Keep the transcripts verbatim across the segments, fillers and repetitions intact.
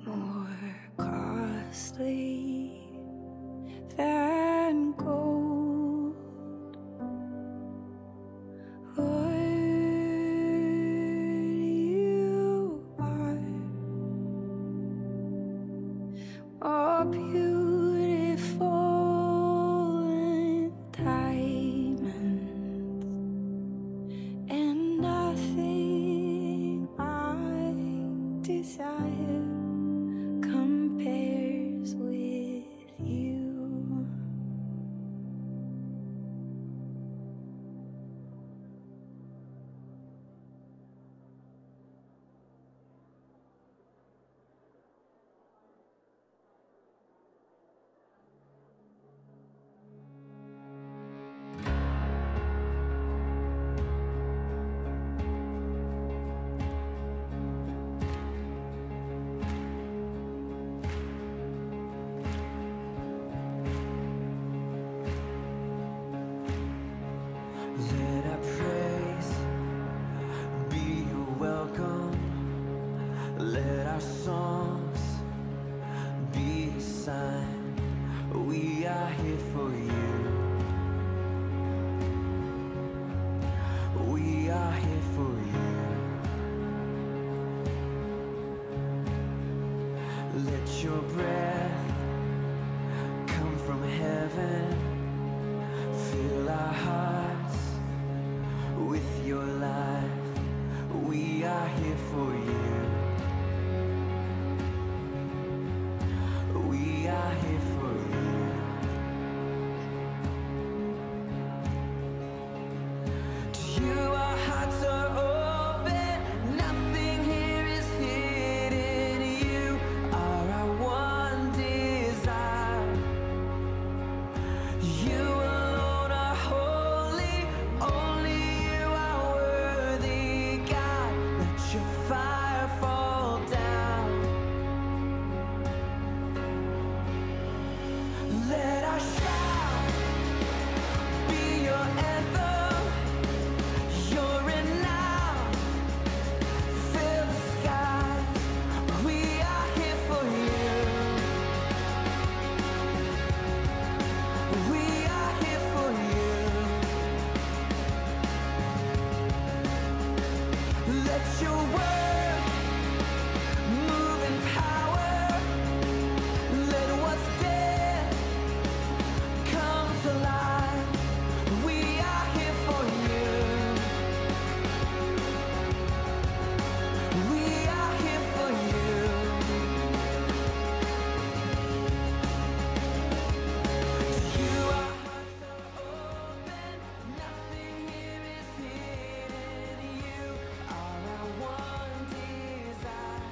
more costly than gold. Lord, you are more beautiful than diamonds, and nothing I desire compares with you. Let our praise be your welcome. Let our songs be a sign. We are here for you. We are here for you. Let your breath come from heaven. Fill our hearts with your life. We are here for you. We are here for you. To you our hearts are open. Nothing here is hidden. You are our one desire. You alone are holy. Only you are worthy, God. Let your fire fall down. Let our shout be your anthem. Your renown fill the skies. We are here for you. We are here for you. Let your word move in power. Let what's dead come to life. We are here for you. We are here for you. To you our hearts are open. Nothing here is hidden. You are our one desire.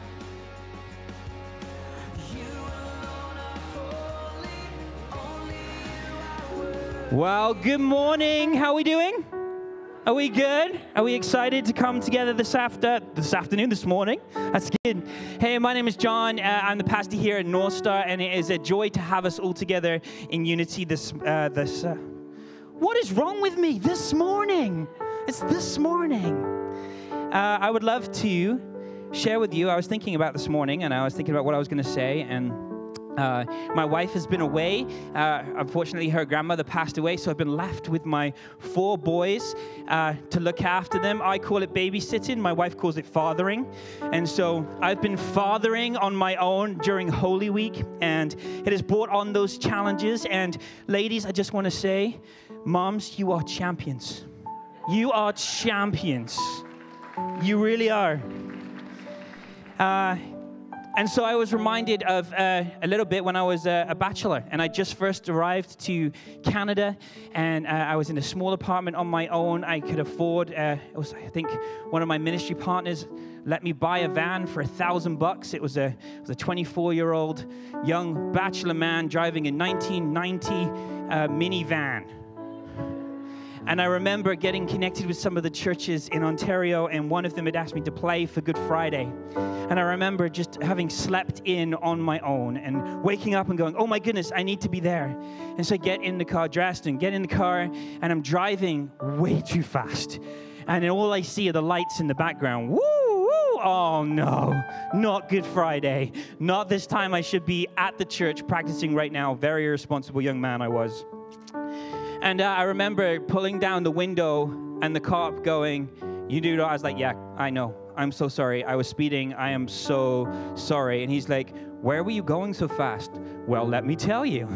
You alone are holy. Only you are worthy. Well, good morning. How are we doing? Are we good? Are we excited to come together this after this afternoon, this morning? That's good. Hey, my name is John. Uh, I'm the pastor here at North Star, and it is a joy to have us all together in unity this uh, this. Uh, what is wrong with me this morning? It's this morning. Uh, I would love to share with you. I was thinking about this morning, and I was thinking about what I was going to say, and. Uh, my wife has been away. Uh, unfortunately, her grandmother passed away, so I've been left with my four boys uh, to look after them. I call it babysitting. My wife calls it fathering. And so I've been fathering on my own during Holy Week, and it has brought on those challenges. And ladies, I just want to say, moms, you are champions. You are champions. You really are. Uh, And so I was reminded of uh, a little bit when I was uh, a bachelor, and I just first arrived to Canada, and uh, I was in a small apartment on my own. I could afford, uh, it was, I think, one of my ministry partners let me buy a van for a thousand bucks. It was a it was a twenty-four-year-old young bachelor man driving a nineteen ninety uh, minivan. And I remember getting connected with some of the churches in Ontario, and one of them had asked me to play for Good Friday. And I remember just having slept in on my own and waking up and going, oh my goodness, I need to be there. And so I get in the car, dressed, and get in the car, and I'm driving way too fast. And then all I see are the lights in the background. Woo, woo, oh no, not Good Friday. Not this time. I should be at the church practicing right now. Very irresponsible young man I was. And uh, I remember pulling down the window and the cop going, you do that? I was like, yeah, I know. I'm so sorry. I was speeding. I am so sorry. And he's like, where were you going so fast? Well, let me tell you.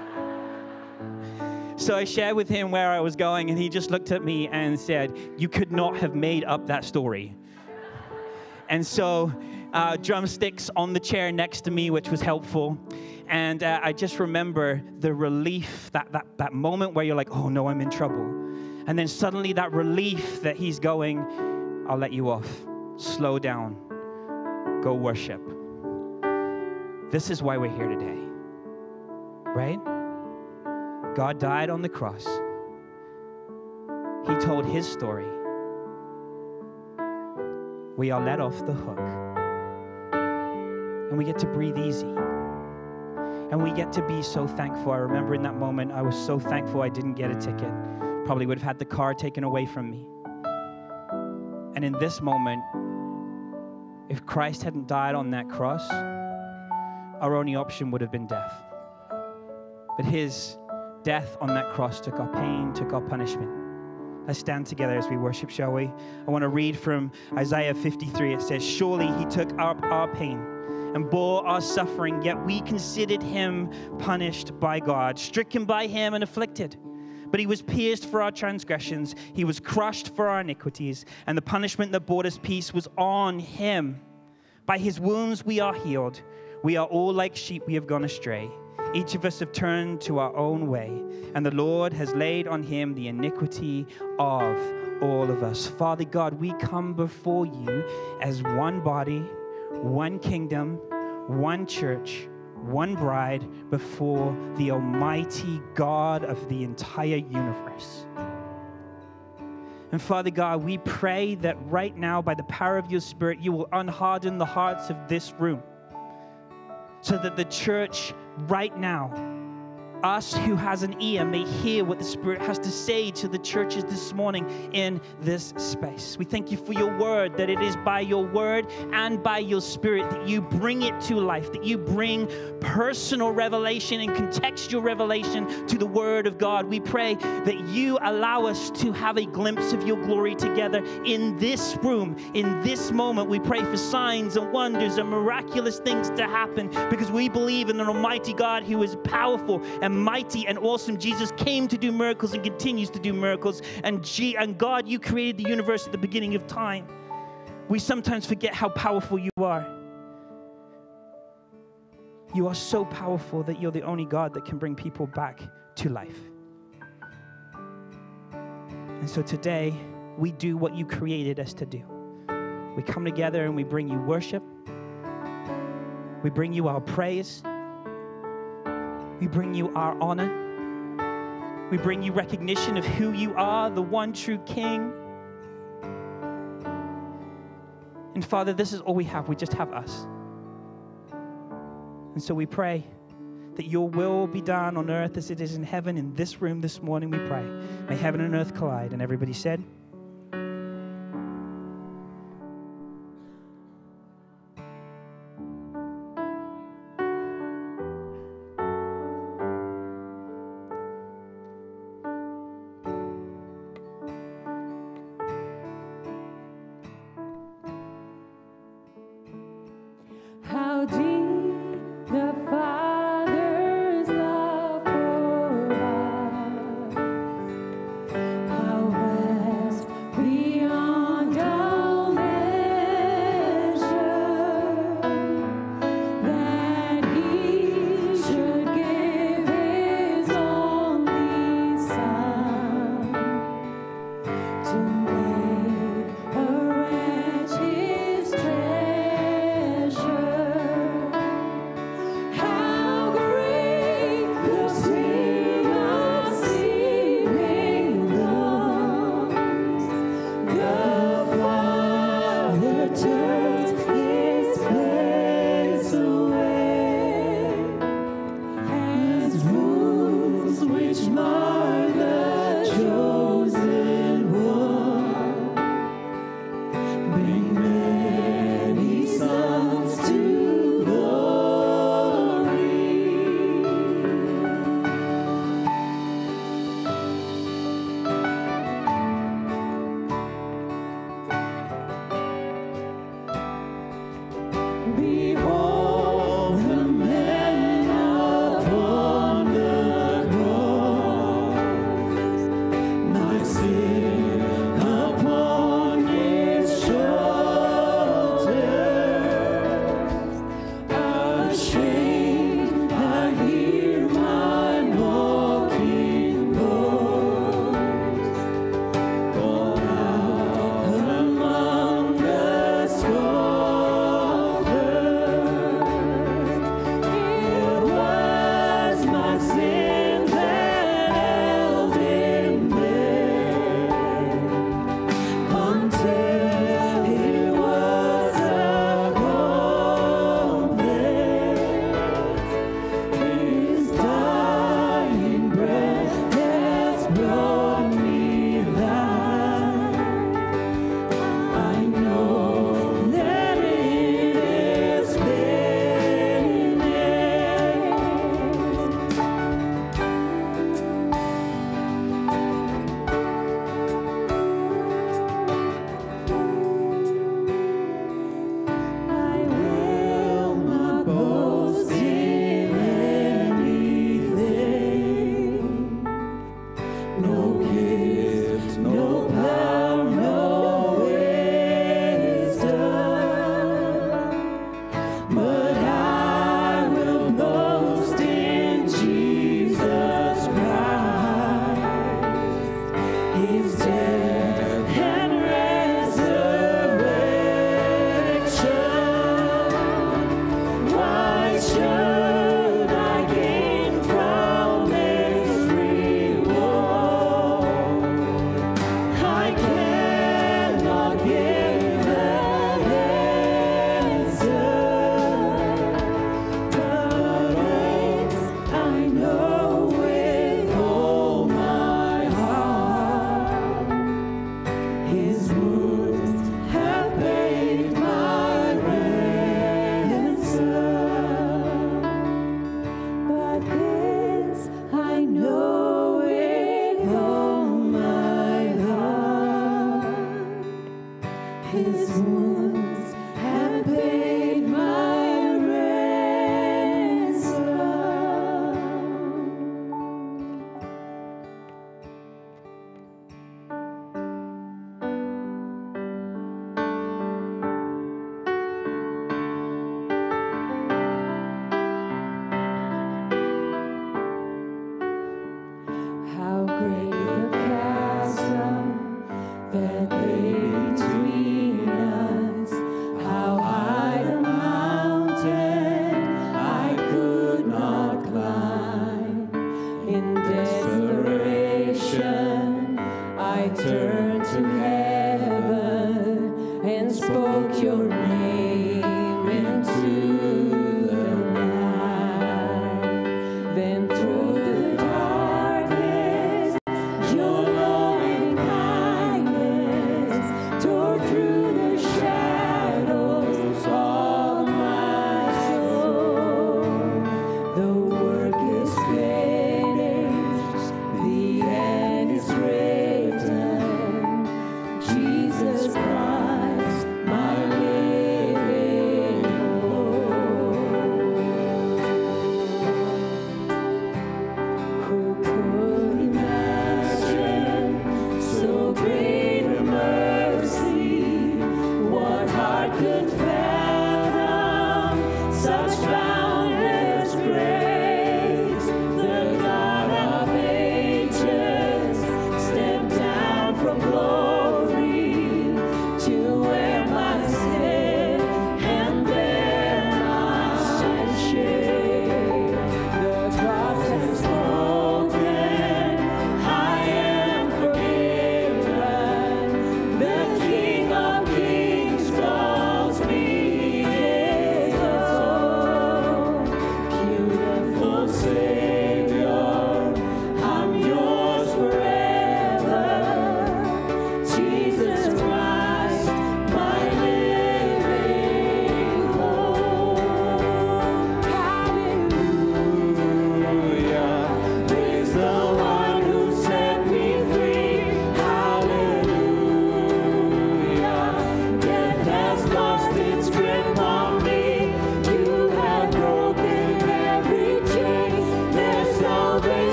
So I shared with him where I was going, and he just looked at me and said, you could not have made up that story. And so uh, drumsticks on the chair next to me, which was helpful. And uh, I just remember the relief, that, that, that moment where you're like, oh no, I'm in trouble. And then suddenly that relief that he's going, I'll let you off. Slow down. Go worship. This is why we're here today, right? God died on the cross. He told his story. We are let off the hook. And we get to breathe easy. And we get to be so thankful. I remember in that moment, I was so thankful I didn't get a ticket. Probably would have had the car taken away from me. And in this moment, if Christ hadn't died on that cross, our only option would have been death. But his death on that cross took our pain, took our punishment. Let's stand together as we worship, shall we? I want to read from Isaiah fifty-three. It says, surely he took up our pain and bore our suffering, yet we considered him punished by God, stricken by him and afflicted. But he was pierced for our transgressions. He was crushed for our iniquities. And the punishment that brought us peace was on him. By his wounds we are healed. We are all like sheep, we have gone astray. Each of us have turned to our own way, and the Lord has laid on him the iniquity of all of us. Father God, we come before you as one body, one kingdom, one church, one bride before the Almighty God of the entire universe. And Father God, we pray that right now, by the power of your Spirit, you will unharden the hearts of this room, so that the church right now, us who has an ear, may hear what the Spirit has to say to the churches this morning in this space. We thank you for your word, that it is by your word and by your Spirit that you bring it to life, that you bring personal revelation and contextual revelation to the word of God. We pray that you allow us to have a glimpse of your glory together in this room, in this moment. We pray for signs and wonders and miraculous things to happen, because we believe in an almighty God who is powerful and mighty and awesome. Jesus came to do miracles and continues to do miracles. And, G- and God, you created the universe at the beginning of time. We sometimes forget how powerful you are. You are so powerful that you're the only God that can bring people back to life. And so today, we do what you created us to do. We come together and we bring you worship. We bring you our praise. We bring you our honor. We bring you recognition of who you are, the one true King. And Father, this is all we have. We just have us. And so we pray that your will be done on earth as it is in heaven. In this room this morning, we pray. May heaven and earth collide. And everybody said, How deep the Father's love for us, how vast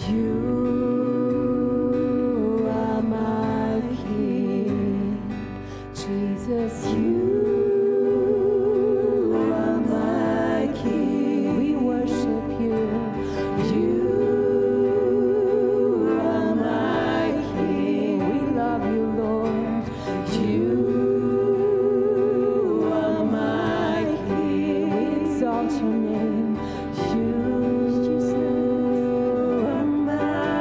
You are my King, Jesus. You are my King. We worship you. You are my King. We love you, Lord. You are my King. We exalt your name. You are my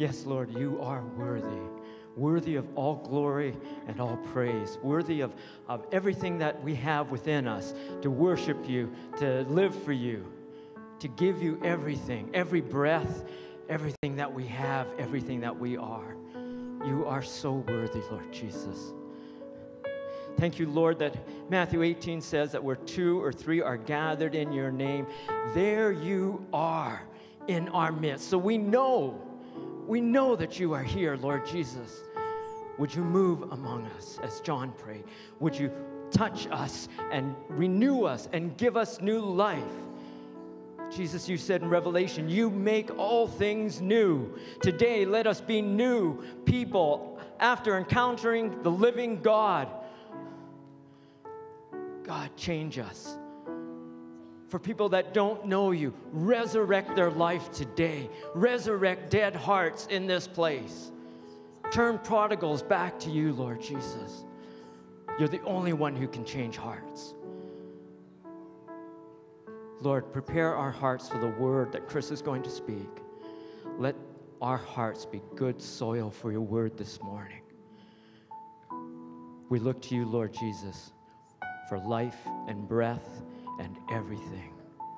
Yes, Lord, you are worthy, worthy of all glory and all praise, worthy of, of everything that we have within us to worship you, to live for you, to give you everything, every breath, everything that we have, everything that we are. You are so worthy, Lord Jesus. Thank you, Lord, that Matthew eighteen says that where two or three are gathered in your name, there you are in our midst. So we know, we know that you are here, Lord Jesus. Would you move among us, as John prayed? Would you touch us and renew us and give us new life? Jesus, you said in Revelation, you make all things new. Today, let us be new people after encountering the living God. God, change us. For people that don't know you, resurrect their life today. Resurrect dead hearts in this place. Turn prodigals back to you, Lord Jesus. You're the only one who can change hearts. Lord, prepare our hearts for the word that Chris is going to speak. Let our hearts be good soil for your word this morning. We look to you, Lord Jesus, for life and breath and everything.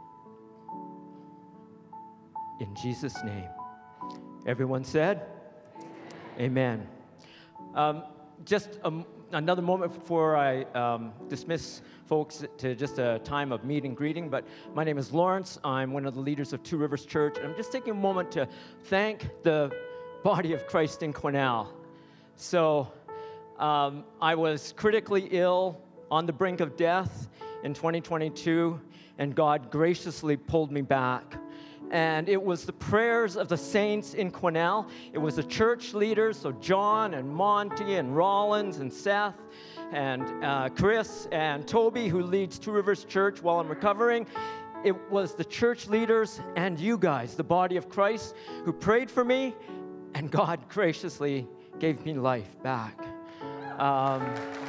In Jesus' name. Everyone said? Amen. Um, just a, another moment before I um, dismiss folks to just a time of meet and greeting, but my name is Lawrence. I'm one of the leaders of Two Rivers Church, and I'm just taking a moment to thank the body of Christ in Quesnel. So um, I was critically ill, on the brink of death in twenty twenty-two, and God graciously pulled me back. And it was the prayers of the saints in Quesnel. It was the church leaders, so John and Monty and Rollins and Seth and uh, Chris and Toby, who leads Two Rivers Church while I'm recovering. It was the church leaders and you guys, the body of Christ, who prayed for me, and God graciously gave me life back. Um,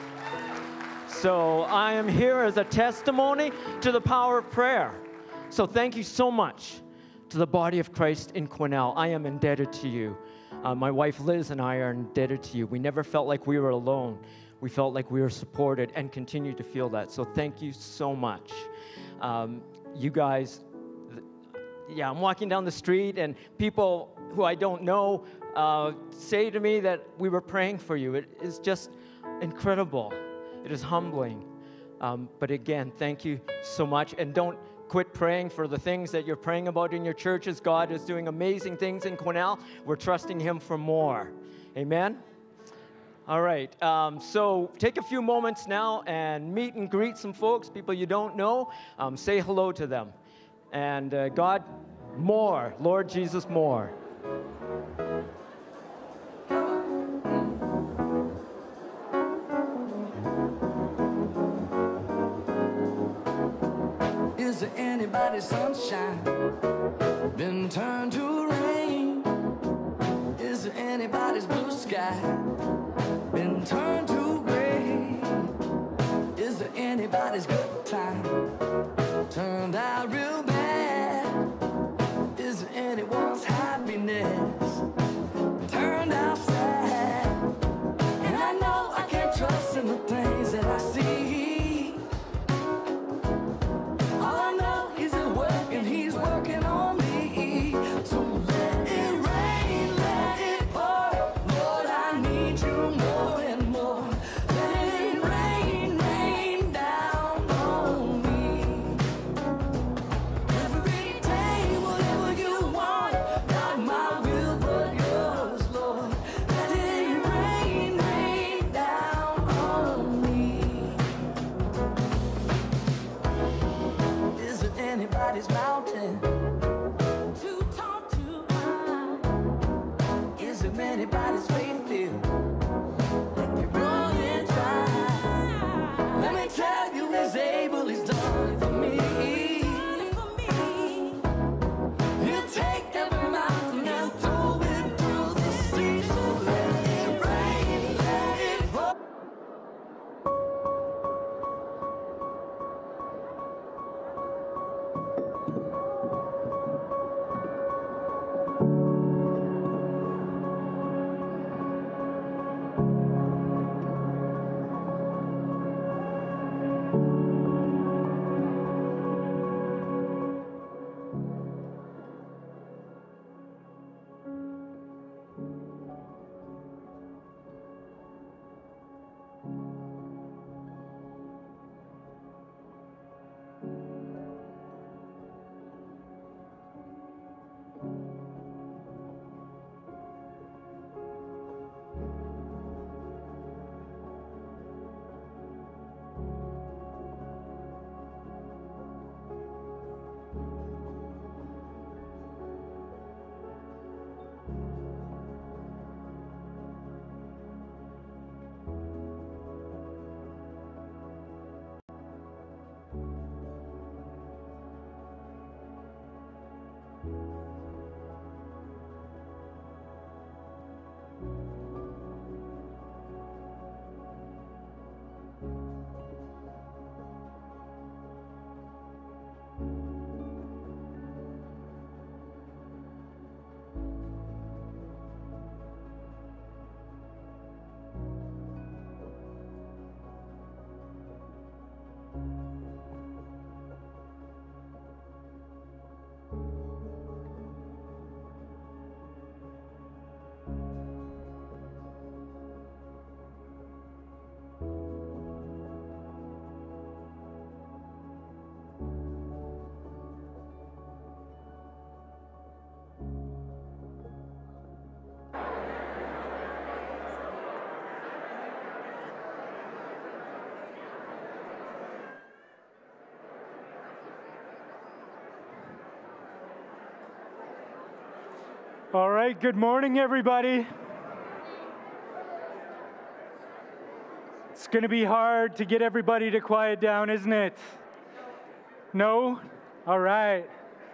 So I am here as a testimony to the power of prayer. So thank you so much to the body of Christ in Quesnel. I am indebted to you. Uh, my wife Liz and I are indebted to you. We never felt like we were alone. We felt like we were supported and continue to feel that. So thank you so much. Um, you guys, yeah, I'm walking down the street and people who I don't know uh, say to me that we were praying for you. It is just incredible. It is humbling. Um, but again, thank you so much. And don't quit praying for the things that you're praying about in your churches. God is doing amazing things in Quesnel. We're trusting him for more. Amen? All right. Um, so take a few moments now and meet and greet some folks, people you don't know. Um, say hello to them. And uh, God, more. Lord Jesus, more. Is there anybody's sunshine been turned to rain? Is there anybody's blue sky been turned to gray? Is there anybody's good time turned out real bad? Is there anyone's happiness turned out sad? And I know I can't trust in the things that I see. He's working on me. So let it rain, let it pour. Lord, I need All right, good morning, everybody. It's going to be hard to get everybody to quiet down, isn't it? No? All right.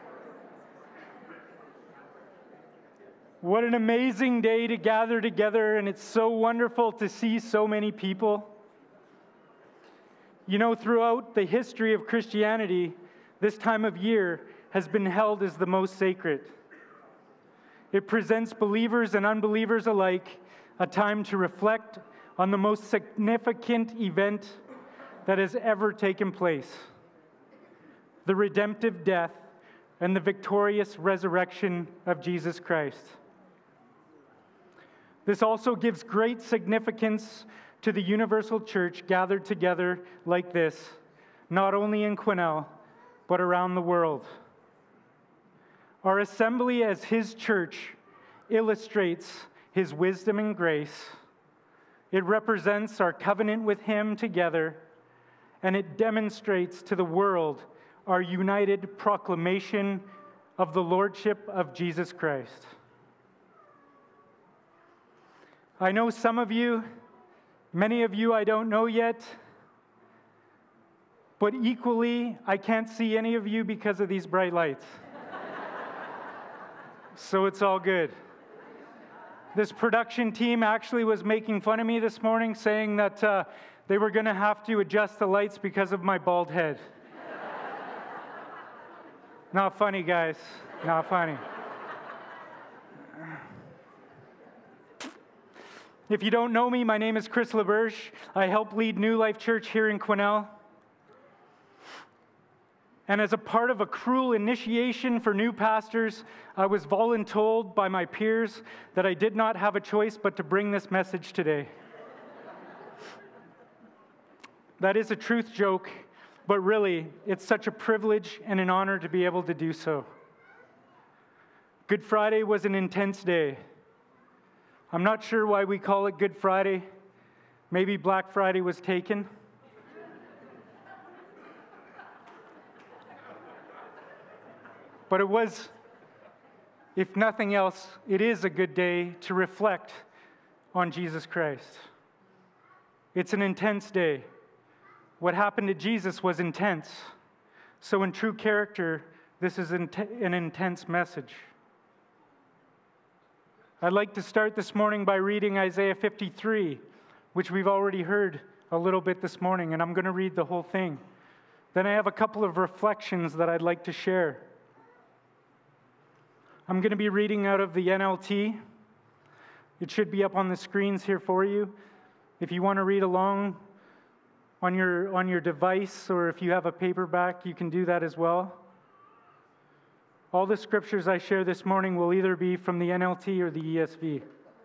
What an amazing day to gather together, and it's so wonderful to see so many people. You know, throughout the history of Christianity, this time of year has been held as the most sacred. It presents believers and unbelievers alike a time to reflect on the most significant event that has ever taken place: the redemptive death and the victorious resurrection of Jesus Christ. This also gives great significance to the universal church gathered together like this, not only in Quesnel, but around the world. Our assembly as His church illustrates His wisdom and grace. It represents our covenant with Him together, and it demonstrates to the world our united proclamation of the Lordship of Jesus Christ. I know some of you, many of you I don't know yet, but equally, I can't see any of you because of these bright lights. So it's all good. This production team actually was making fun of me this morning, saying that uh, they were going to have to adjust the lights because of my bald head. Not funny, guys. Not funny. If you don't know me, my name is Chris LaBerge. I help lead New Life Church here in Quesnel. And as a part of a cruel initiation for new pastors, I was voluntold by my peers that I did not have a choice but to bring this message today. That is a truth joke, but really, it's such a privilege and an honor to be able to do so. Good Friday was an intense day. I'm not sure why we call it Good Friday. Maybe Black Friday was taken. But it was, if nothing else, it is a good day to reflect on Jesus Christ. It's an intense day. What happened to Jesus was intense. So in true character, this is an intense message. I'd like to start this morning by reading Isaiah fifty-three, which we've already heard a little bit this morning, and I'm going to read the whole thing. Then I have a couple of reflections that I'd like to share. I'm going to be reading out of the N L T. It should be up on the screens here for you. If you want to read along on your, on your device, or if you have a paperback, you can do that as well. All the scriptures I share this morning will either be from the N L T or the E S V.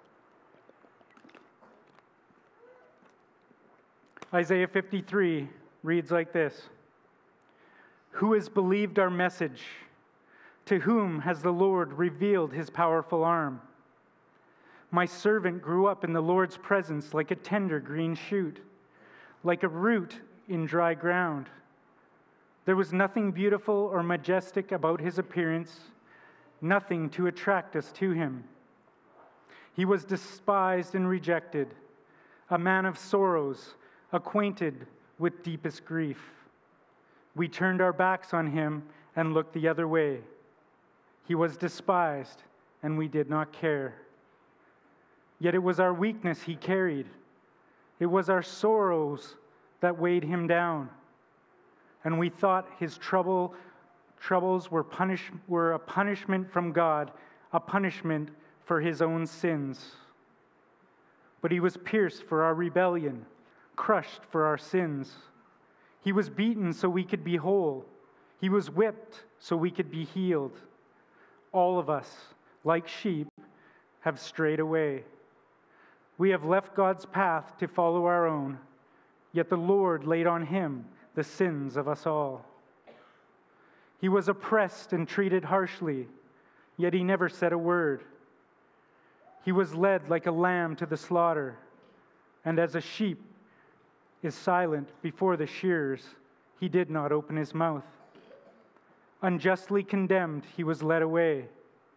Isaiah fifty-three reads like this: "Who has believed our message? To whom has the Lord revealed His powerful arm? My servant grew up in the Lord's presence like a tender green shoot, like a root in dry ground. There was nothing beautiful or majestic about His appearance, nothing to attract us to Him. He was despised and rejected, a man of sorrows, acquainted with deepest grief. We turned our backs on Him and looked the other way. He was despised, and we did not care. Yet it was our weakness He carried. It was our sorrows that weighed Him down. And we thought His trouble, troubles were, punish, were a punishment from God, a punishment for His own sins. But He was pierced for our rebellion, crushed for our sins. He was beaten so we could be whole. He was whipped so we could be healed. All of us, like sheep, have strayed away. We have left God's path to follow our own, yet the Lord laid on Him the sins of us all. He was oppressed and treated harshly, yet He never said a word. He was led like a lamb to the slaughter, and as a sheep is silent before the shearers, He did not open His mouth. Unjustly condemned, He was led away.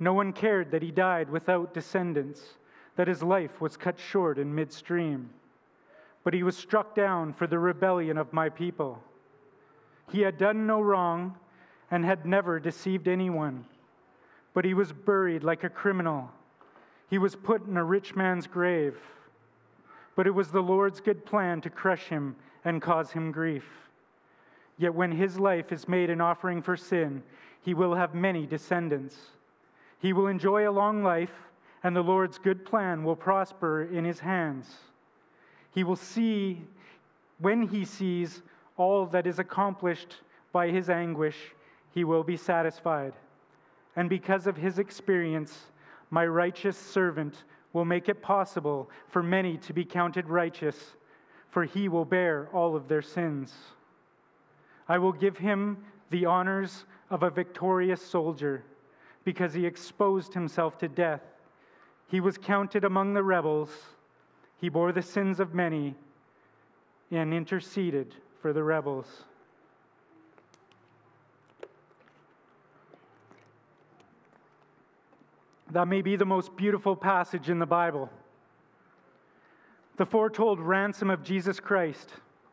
No one cared that he died without descendants, that his life was cut short in midstream. But he was struck down for the rebellion of my people. He had done no wrong and had never deceived anyone. But he was buried like a criminal. He was put in a rich man's grave. But it was the Lord's good plan to crush him and cause him grief. Yet when his life is made an offering for sin, he will have many descendants. He will enjoy a long life, and the Lord's good plan will prosper in his hands. He will see, when he sees all that is accomplished by his anguish, he will be satisfied. And because of his experience, my righteous servant will make it possible for many to be counted righteous, for he will bear all of their sins. I will give him the honors of a victorious soldier, because he exposed himself to death. He was counted among the rebels. He bore the sins of many and interceded for the rebels. That may be the most beautiful passage in the Bible. The foretold ransom of Jesus Christ.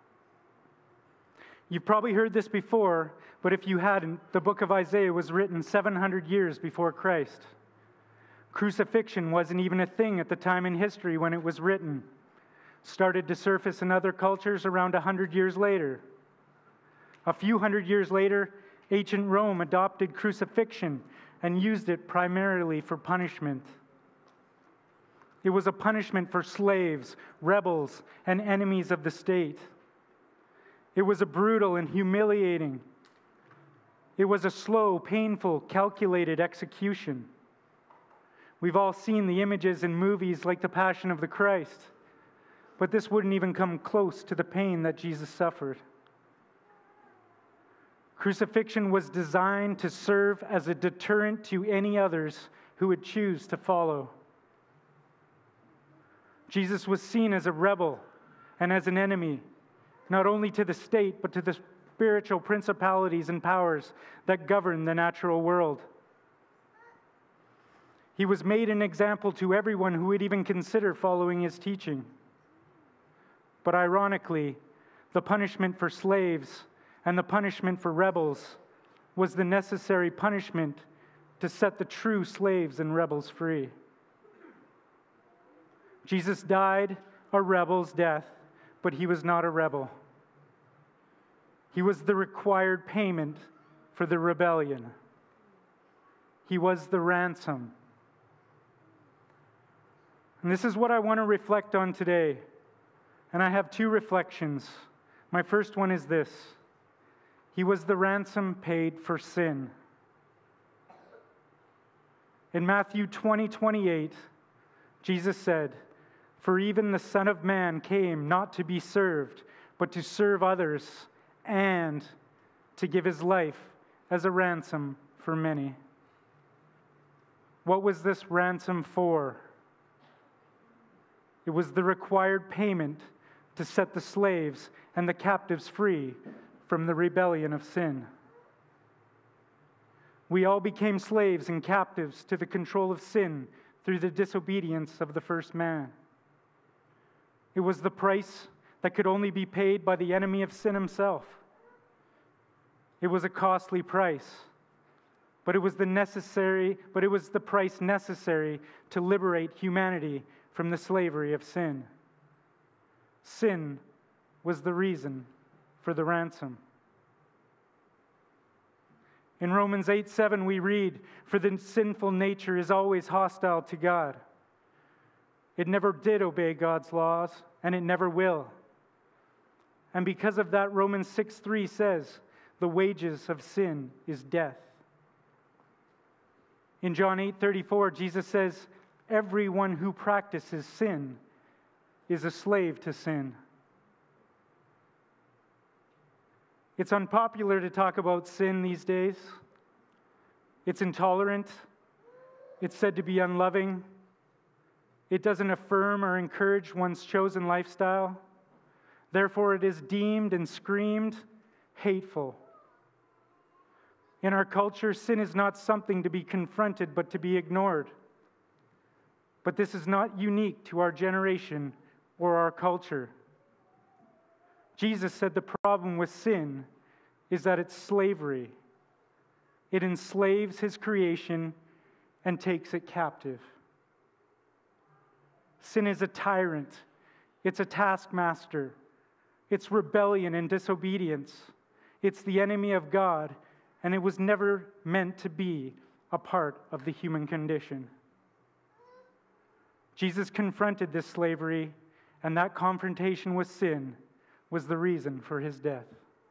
You've probably heard this before, but if you hadn't, the book of Isaiah was written seven hundred years before Christ. Crucifixion wasn't even a thing at the time in history when it was written. Started to surface in other cultures around one hundred years later. A few hundred years later, ancient Rome adopted crucifixion and used it primarily for punishment. It was a punishment for slaves, rebels, and enemies of the state. It was a brutal and humiliating. It was a slow, painful, calculated execution. We've all seen the images in movies like The Passion of the Christ, but this wouldn't even come close to the pain that Jesus suffered. Crucifixion was designed to serve as a deterrent to any others who would choose to follow. Jesus was seen as a rebel and as an enemy, not only to the state, but to the spiritual principalities and powers that govern the natural world. He was made an example to everyone who would even consider following his teaching. But ironically, the punishment for slaves and the punishment for rebels was the necessary punishment to set the true slaves and rebels free. Jesus died a rebel's death, but he was not a rebel. He was the required payment for the rebellion. He was the ransom. And this is what I want to reflect on today. And I have two reflections. My first one is this: he was the ransom paid for sin. In Matthew twenty, twenty-eight, Jesus said, "For even the Son of Man came not to be served, but to serve others, and to give his life as a ransom for many." What was this ransom for? It was the required payment to set the slaves and the captives free from the rebellion of sin. We all became slaves and captives to the control of sin through the disobedience of the first man. It was the price that could only be paid by the enemy of sin himself. It was a costly price, but it was the necessary, but it was the price necessary to liberate humanity from the slavery of sin. Sin was the reason for the ransom. In Romans eight seven we read, "For the sinful nature is always hostile to God. It never did obey God's laws, and it never will." And because of that, Romans six three says, "The wages of sin is death." In John eight thirty-four, Jesus says, "Everyone who practices sin is a slave to sin." It's unpopular to talk about sin these days. It's intolerant. It's said to be unloving. It doesn't affirm or encourage one's chosen lifestyle. Therefore, it is deemed and screamed hateful. In our culture, sin is not something to be confronted, but to be ignored. But this is not unique to our generation or our culture. Jesus said the problem with sin is that it's slavery. It enslaves his creation and takes it captive. Sin is a tyrant. It's a taskmaster. It's rebellion and disobedience. It's the enemy of God, and it was never meant to be a part of the human condition. Jesus confronted this slavery, and that confrontation with sin was the reason for his death.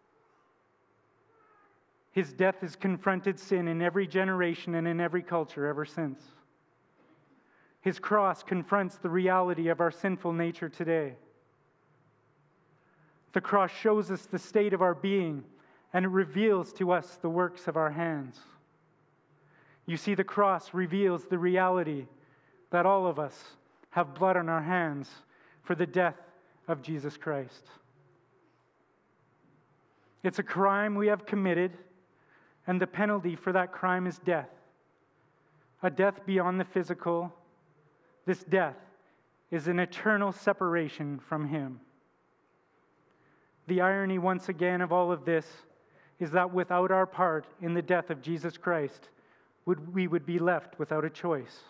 His death has confronted sin in every generation and in every culture ever since. His cross confronts the reality of our sinful nature today. The cross shows us the state of our being, and it reveals to us the works of our hands. You see, the cross reveals the reality that all of us have blood on our hands for the death of Jesus Christ. It's a crime we have committed, and the penalty for that crime is death. A death beyond the physical. This death is an eternal separation from him. The irony, once again, of all of this is that without our part in the death of Jesus Christ, would, we would be left without a choice.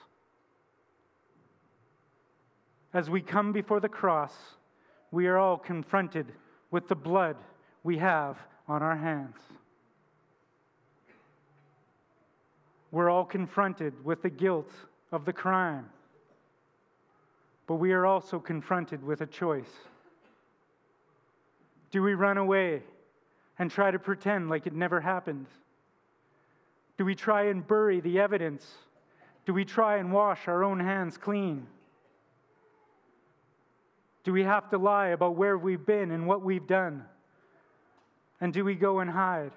As we come before the cross, we are all confronted with the blood we have on our hands. We're all confronted with the guilt of the crime, but we are also confronted with a choice. Do we run away and try to pretend like it never happened? Do we try and bury the evidence? Do we try and wash our own hands clean? Do we have to lie about where we've been and what we've done? And do we go and hide?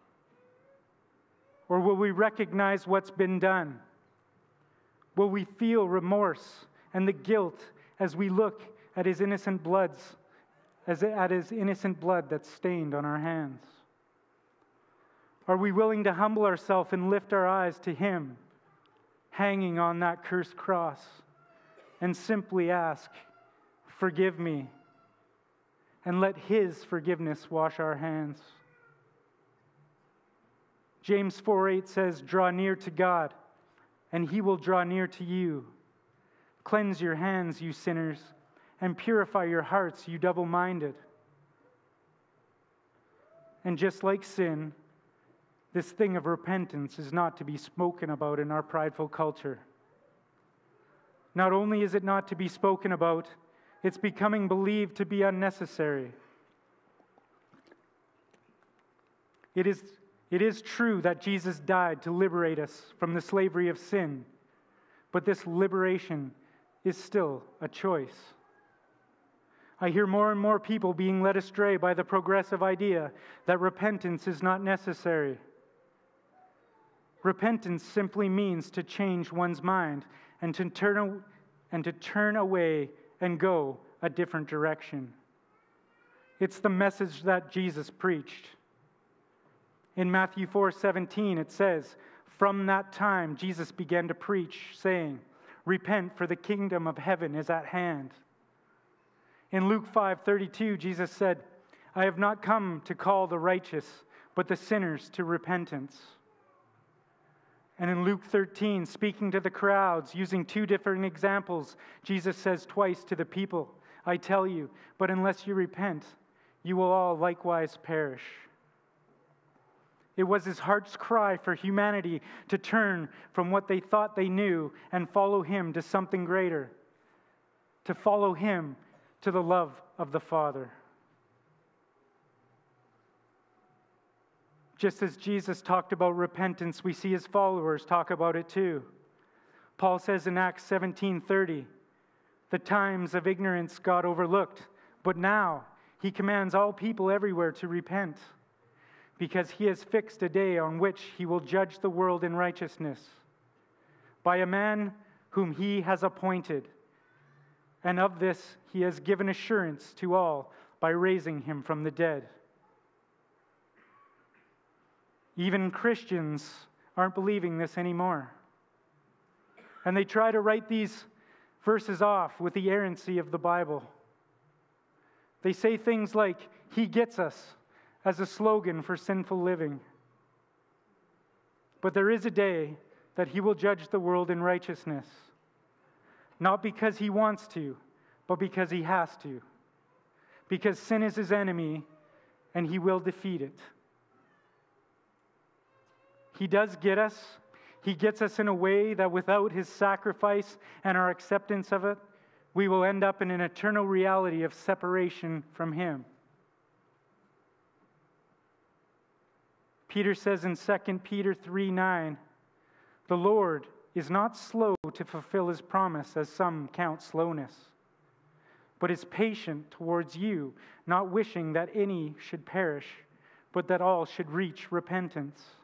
Or will we recognize what's been done? Will we feel remorse and the guilt as we look at his innocent bloods, as at his innocent blood that's stained on our hands? Are we willing to humble ourselves and lift our eyes to him, hanging on that cursed cross, and simply ask, "Forgive me," and let his forgiveness wash our hands? James four eight says, "Draw near to God, and he will draw near to you. Cleanse your hands, you sinners, and purify your hearts, you double-minded." And just like sin, this thing of repentance is not to be spoken about in our prideful culture. Not only is it not to be spoken about, it's becoming believed to be unnecessary. It is, it is true that Jesus died to liberate us from the slavery of sin, but this liberation is still a choice. I hear more and more people being led astray by the progressive idea that repentance is not necessary. Repentance simply means to change one's mind and to turn, and to turn away and go a different direction. It's the message that Jesus preached. In Matthew four seventeen, it says, "From that time Jesus began to preach, saying, 'Repent, for the kingdom of heaven is at hand.'" In Luke five thirty-two, Jesus said, "I have not come to call the righteous, but the sinners to repentance." And in Luke thirteen, speaking to the crowds, using two different examples, Jesus says twice to the people, "I tell you, but unless you repent, you will all likewise perish." It was his heart's cry for humanity to turn from what they thought they knew and follow him to something greater, to follow him to the love of the Father. Just as Jesus talked about repentance, we see his followers talk about it too. Paul says in Acts seventeen thirty, "The times of ignorance God overlooked, but now he commands all people everywhere to repent, because he has fixed a day on which he will judge the world in righteousness by a man whom he has appointed. And of this he has given assurance to all by raising him from the dead." Even Christians aren't believing this anymore. And they try to write these verses off with the errancy of the Bible. They say things like, "He gets us," as a slogan for sinful living. But there is a day that He will judge the world in righteousness, not because He wants to, but because He has to. Because sin is His enemy, and He will defeat it. He does get us. He gets us in a way that without His sacrifice and our acceptance of it, we will end up in an eternal reality of separation from Him. Peter says in Second Peter three nine, "The Lord is not slow to fulfill His promise, as some count slowness, but is patient towards you, not wishing that any should perish, but that all should reach repentance."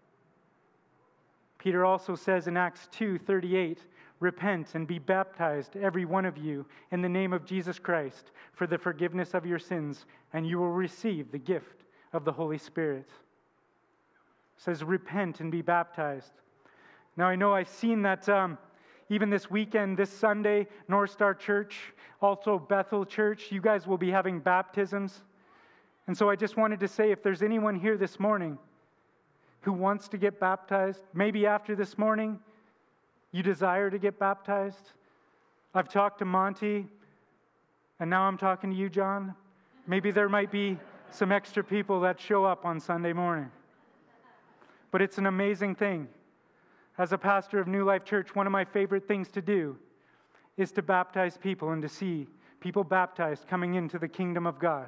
Peter also says in Acts two thirty-eight, "Repent and be baptized, every one of you, in the name of Jesus Christ, for the forgiveness of your sins, and you will receive the gift of the Holy Spirit." It says, repent and be baptized. Now, I know I've seen that um, even this weekend, this Sunday, North Star Church, also Bethel Church, you guys will be having baptisms. And so I just wanted to say, if there's anyone here this morning who wants to get baptized, maybe after this morning, you desire to get baptized. I've talked to Monty, and now I'm talking to you, John. Maybe there might be some extra people that show up on Sunday morning. But it's an amazing thing. As a pastor of New Life Church, one of my favorite things to do is to baptize people and to see people baptized coming into the kingdom of God.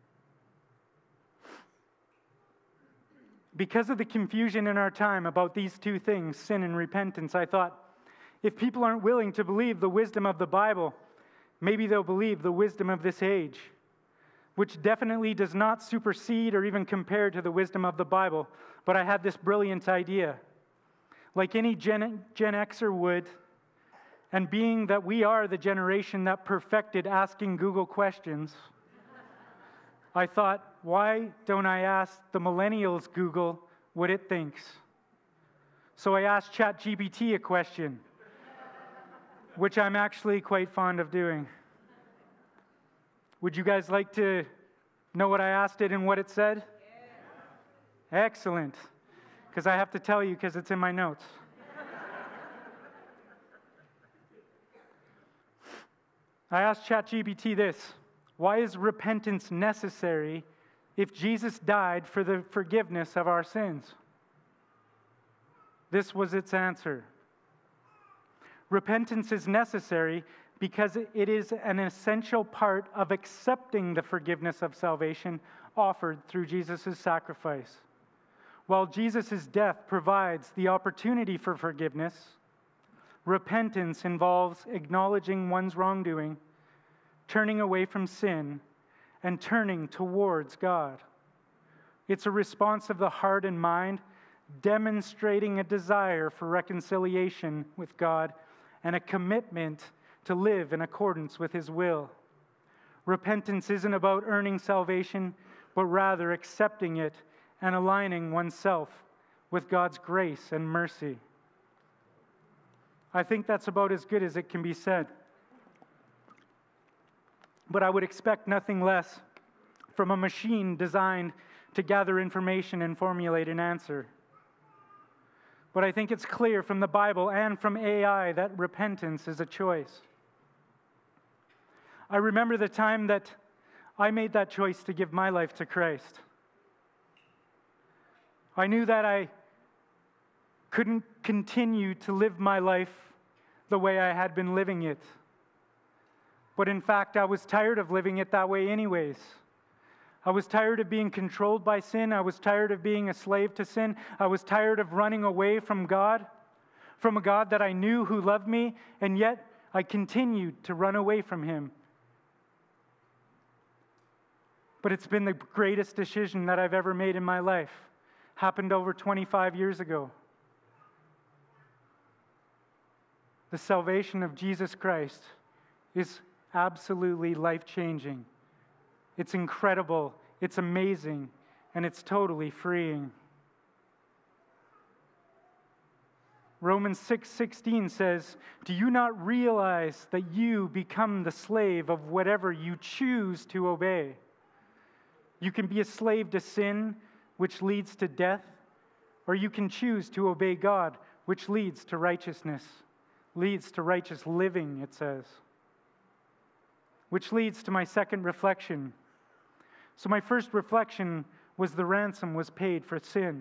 Because of the confusion in our time about these two things, sin and repentance, I thought, if people aren't willing to believe the wisdom of the Bible, maybe they'll believe the wisdom of this age, which definitely does not supersede or even compare to the wisdom of the Bible. But I had this brilliant idea. Like any Gen, Gen Xer would, and being that we are the generation that perfected asking Google questions, I thought, why don't I ask the millennials Google what it thinks? So I asked ChatGPT a question, which I'm actually quite fond of doing. Would you guys like to know what I asked it and what it said? Yeah. Excellent. Because I have to tell you because it's in my notes. I asked ChatGPT this: why is repentance necessary if Jesus died for the forgiveness of our sins? This was its answer. Repentance is necessary because it is an essential part of accepting the forgiveness of salvation offered through Jesus' sacrifice. While Jesus' death provides the opportunity for forgiveness, repentance involves acknowledging one's wrongdoing, turning away from sin, and turning towards God. It's a response of the heart and mind, demonstrating a desire for reconciliation with God and a commitment to live in accordance with His will. Repentance isn't about earning salvation, but rather accepting it and aligning oneself with God's grace and mercy. I think that's about as good as it can be said. But I would expect nothing less from a machine designed to gather information and formulate an answer. But I think it's clear from the Bible and from A I that repentance is a choice. I remember the time that I made that choice to give my life to Christ. I knew that I couldn't continue to live my life the way I had been living it. But in fact, I was tired of living it that way anyways. I was tired of being controlled by sin. I was tired of being a slave to sin. I was tired of running away from God, from a God that I knew who loved me, and yet I continued to run away from Him. But it's been the greatest decision that I've ever made in my life. Happened over twenty-five years ago. The salvation of Jesus Christ is absolutely life-changing. It's incredible, it's amazing, and it's totally freeing. Romans six sixteen says, "Do you not realize that you become the slave of whatever you choose to obey?" You can be a slave to sin, which leads to death, or you can choose to obey God, which leads to righteousness, leads to righteous living, it says. Which leads to my second reflection. So my first reflection was the ransom was paid for sin.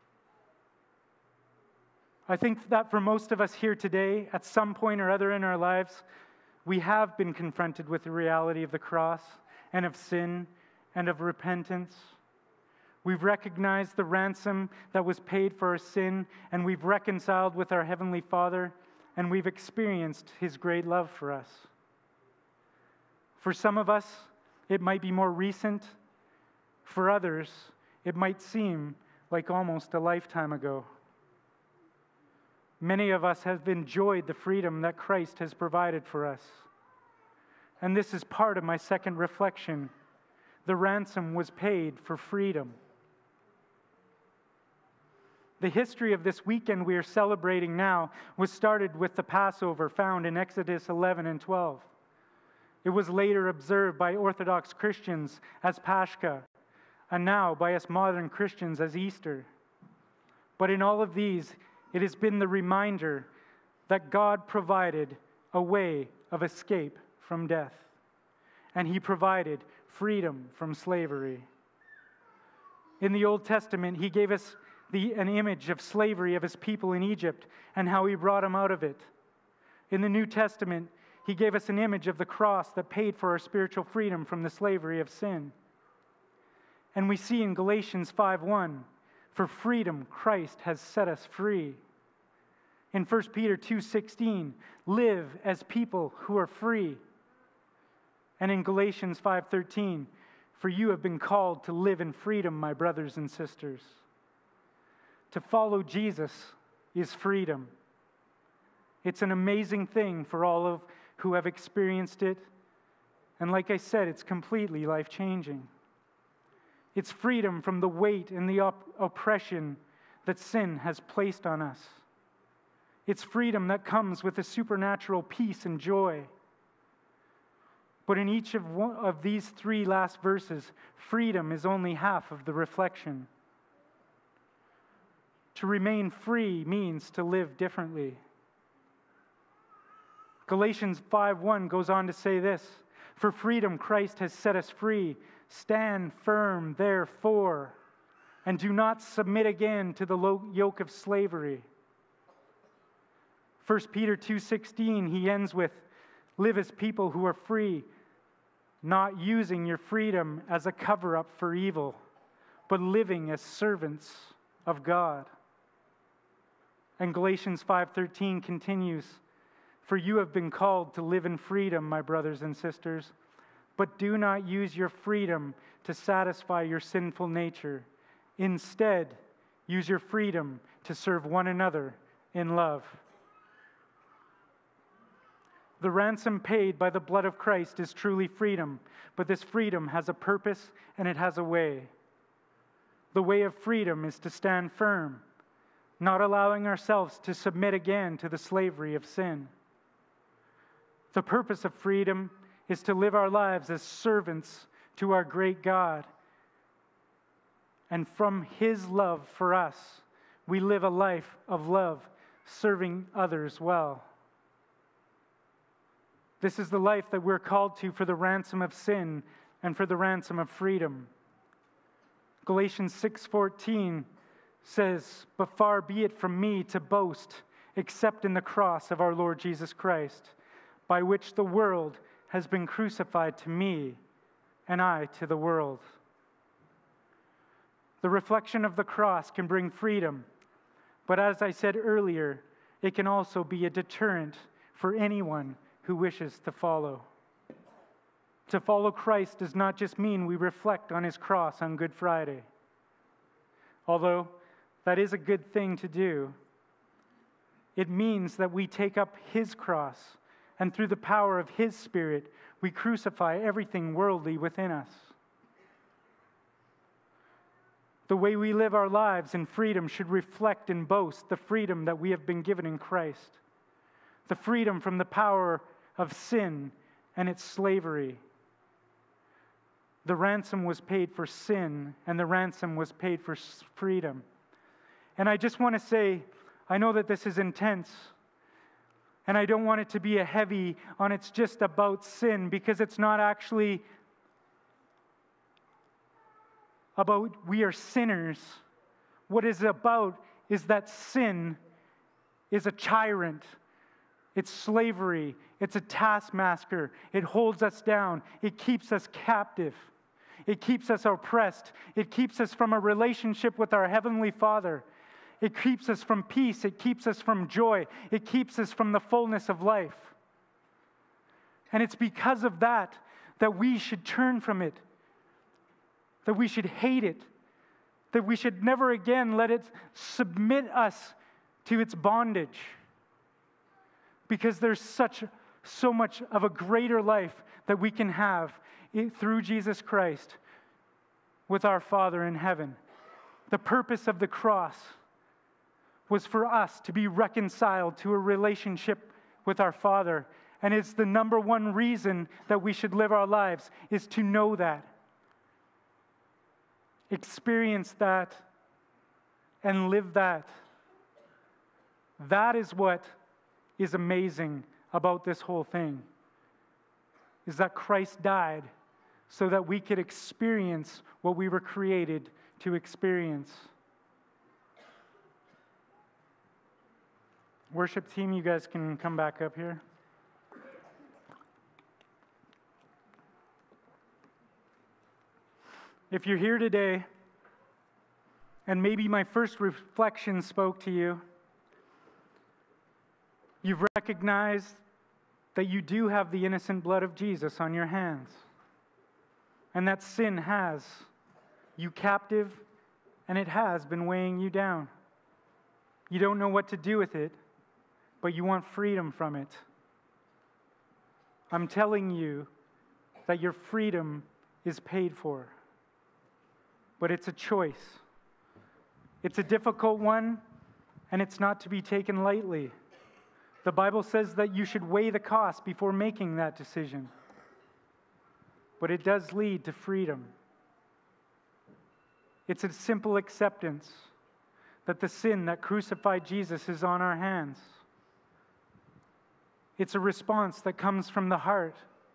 I think that for most of us here today, at some point or other in our lives, we have been confronted with the reality of the cross and of sin and of repentance. We've recognized the ransom that was paid for our sin, and we've reconciled with our Heavenly Father, and we've experienced His great love for us. For some of us, it might be more recent. For others, it might seem like almost a lifetime ago. Many of us have enjoyed the freedom that Christ has provided for us. And this is part of my second reflection. The ransom was paid for freedom. The history of this weekend we are celebrating now was started with the Passover found in Exodus eleven and twelve. It was later observed by Orthodox Christians as Pascha, and now by us modern Christians as Easter. But in all of these, it has been the reminder that God provided a way of escape from death, and He provided freedom from slavery. In the Old Testament, He gave us the, an image of slavery of His people in Egypt and how He brought them out of it. In the New Testament, He gave us an image of the cross that paid for our spiritual freedom from the slavery of sin. And we see in Galatians five one, "For freedom Christ has set us free." In First Peter two sixteen, "Live as people who are free." And in Galatians five thirteen, "For you have been called to live in freedom, my brothers and sisters." To follow Jesus is freedom. It's an amazing thing for all of who have experienced it. And like I said, it's completely life-changing. It's freedom from the weight and the op- oppression that sin has placed on us. It's freedom that comes with a supernatural peace and joy. But in each of, one, of these three last verses, freedom is only half of the reflection. To remain free means to live differently. Galatians five one goes on to say this, "For freedom Christ has set us free. Stand firm, therefore, and do not submit again to the yoke of slavery." First Peter two sixteen, he ends with, "Live as people who are free, not using your freedom as a cover-up for evil, but living as servants of God." And Galatians five thirteen continues, "For you have been called to live in freedom, my brothers and sisters, but do not use your freedom to satisfy your sinful nature. Instead, use your freedom to serve one another in love." The ransom paid by the blood of Christ is truly freedom, but this freedom has a purpose and it has a way. The way of freedom is to stand firm, not allowing ourselves to submit again to the slavery of sin. The purpose of freedom is to live our lives as servants to our great God. And from His love for us, we live a life of love, serving others well. This is the life that we're called to for the ransom of sin and for the ransom of freedom. Galatians six fourteen says, "But far be it from me to boast, except in the cross of our Lord Jesus Christ, by which the world has been crucified to me, and I to the world." The reflection of the cross can bring freedom, but as I said earlier, it can also be a deterrent for anyone who wishes to follow. To follow Christ does not just mean we reflect on His cross on Good Friday, although that is a good thing to do. It means that we take up His cross, and through the power of His Spirit, we crucify everything worldly within us. The way we live our lives in freedom should reflect and boast the freedom that we have been given in Christ, the freedom from the power of sin and its slavery. The ransom was paid for sin, and the ransom was paid for freedom. And I just want to say, I know that this is intense, and I don't want it to be a heavy on it's just about sin, because it's not actually about we are sinners. What it's about is that sin is a tyrant. It's slavery. It's a taskmaster. It holds us down. It keeps us captive. It keeps us oppressed. It keeps us from a relationship with our Heavenly Father. It keeps us from peace. It keeps us from joy. It keeps us from the fullness of life. And it's because of that that we should turn from it, that we should hate it, that we should never again let it submit us to its bondage. Because there's such, so much of a greater life that we can have through Jesus Christ with our Father in heaven. The purpose of the cross was for us to be reconciled to a relationship with our Father. And it's the number one reason that we should live our lives, is to know that, experience that, and live that. That is what is amazing about this whole thing, is that Christ died so that we could experience what we were created to experience. Worship team, you guys can come back up here. If you're here today, and maybe my first reflection spoke to you, you've recognized that you do have the innocent blood of Jesus on your hands, and that sin has you captive, and it has been weighing you down. You don't know what to do with it, but you want freedom from it. I'm telling you that your freedom is paid for, but it's a choice. It's a difficult one, and it's not to be taken lightly. The Bible says that you should weigh the cost before making that decision. But it does lead to freedom. It's a simple acceptance that the sin that crucified Jesus is on our hands. It's a response that comes from the heart.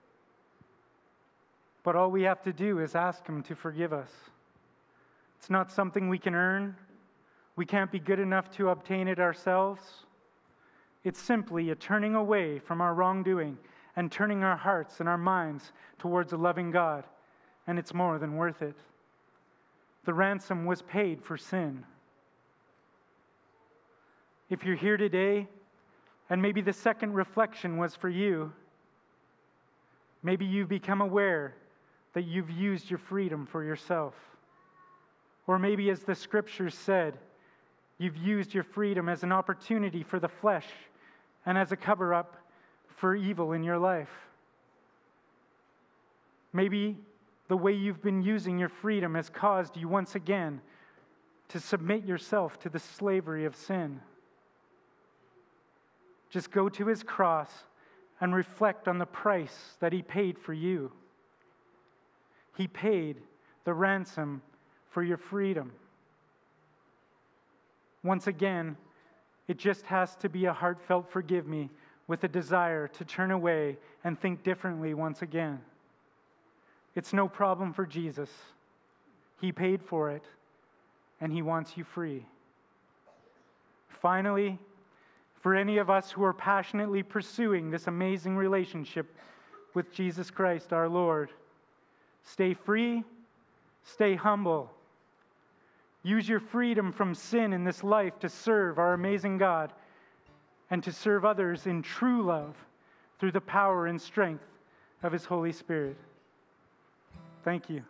But all we have to do is ask Him to forgive us. It's not something we can earn. We can't be good enough to obtain it ourselves. It's simply a turning away from our wrongdoing and turning our hearts and our minds towards a loving God. And it's more than worth it. The ransom was paid for sin. If you're here today, and maybe the second reflection was for you, maybe you've become aware that you've used your freedom for yourself. Or maybe, as the scriptures said, you've used your freedom as an opportunity for the flesh and as a cover-up for evil in your life. Maybe the way you've been using your freedom has caused you once again to submit yourself to the slavery of sin. Just go to His cross and reflect on the price that He paid for you. He paid the ransom for your freedom. Once again, it just has to be a heartfelt forgive me with a desire to turn away and think differently once again. It's no problem for Jesus. He paid for it, and He wants you free. Finally, for any of us who are passionately pursuing this amazing relationship with Jesus Christ, our Lord, stay free, stay humble. Use your freedom from sin in this life to serve our amazing God and to serve others in true love through the power and strength of His Holy Spirit. Thank you.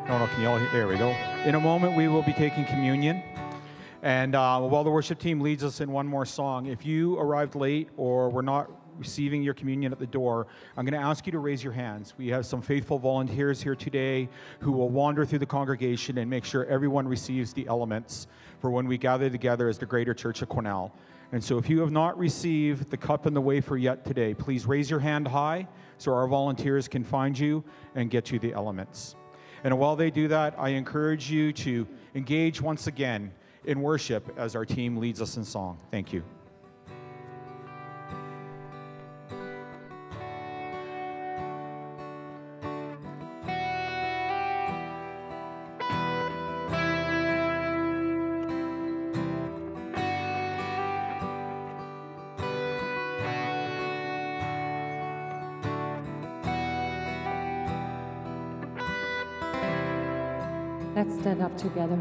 No, no, can you all hear? There we go. In a moment, we will be taking communion. And uh, while the worship team leads us in one more song, if you arrived late or were not receiving your communion at the door, I'm going to ask you to raise your hands. We have some faithful volunteers here today who will wander through the congregation and make sure everyone receives the elements for when we gather together as the Greater Church of Quesnel. And so if you have not received the cup and the wafer yet today, please raise your hand high so our volunteers can find you and get you the elements. And while they do that, I encourage you to engage once again in worship as our team leads us in song. Thank you. Let's stand up together.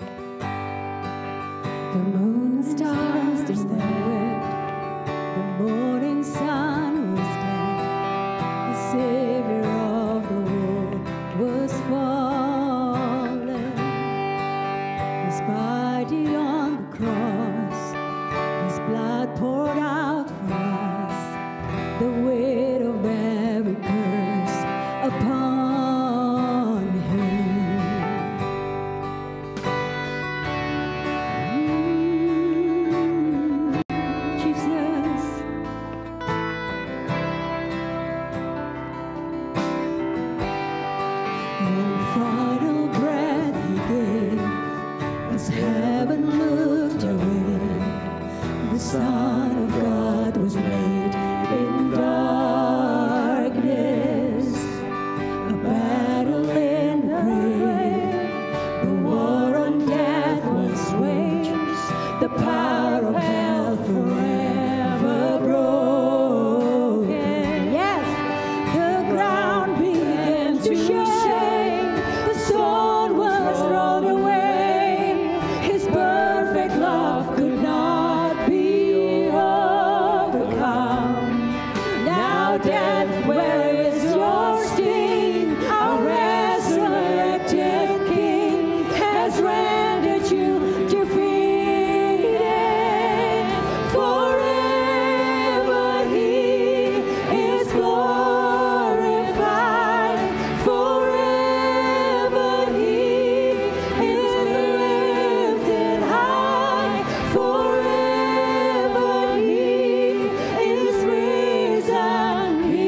The moon and stars were there. The morning sun was dead. The Savior of the world was fallen. His body on the cross, His blood poured out for us. The weight of every curse upon Him. Son of God was made in darkness, a battle in the grave, the war on death was waged, the power of hell forever broken. Yes, the ground began to shake, the stone was rolled away, His perfect love could not death, where is your sting? Our resurrected King has rendered you defeated. Forever He is glorified. Forever He is lifted high. Forever He is risen.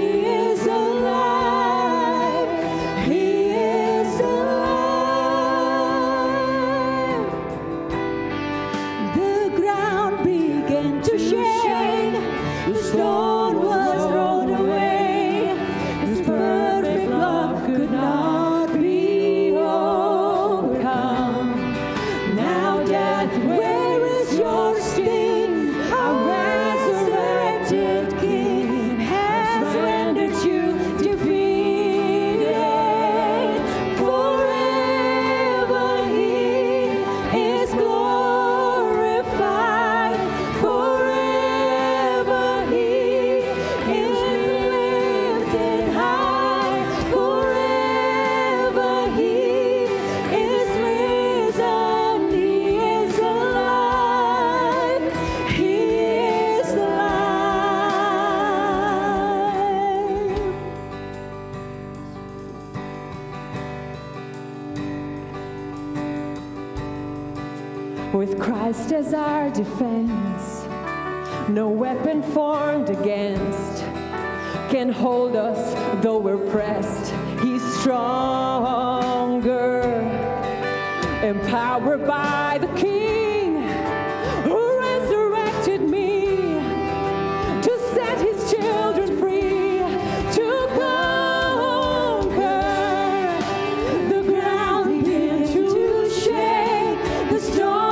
With Christ as our defense, no weapon formed against can hold us though we're pressed. He's stronger, empowered by the King who resurrected me to set His children free, to conquer. The ground began to shake, the storm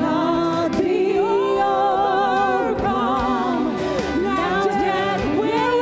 could not be overcome. Now death, where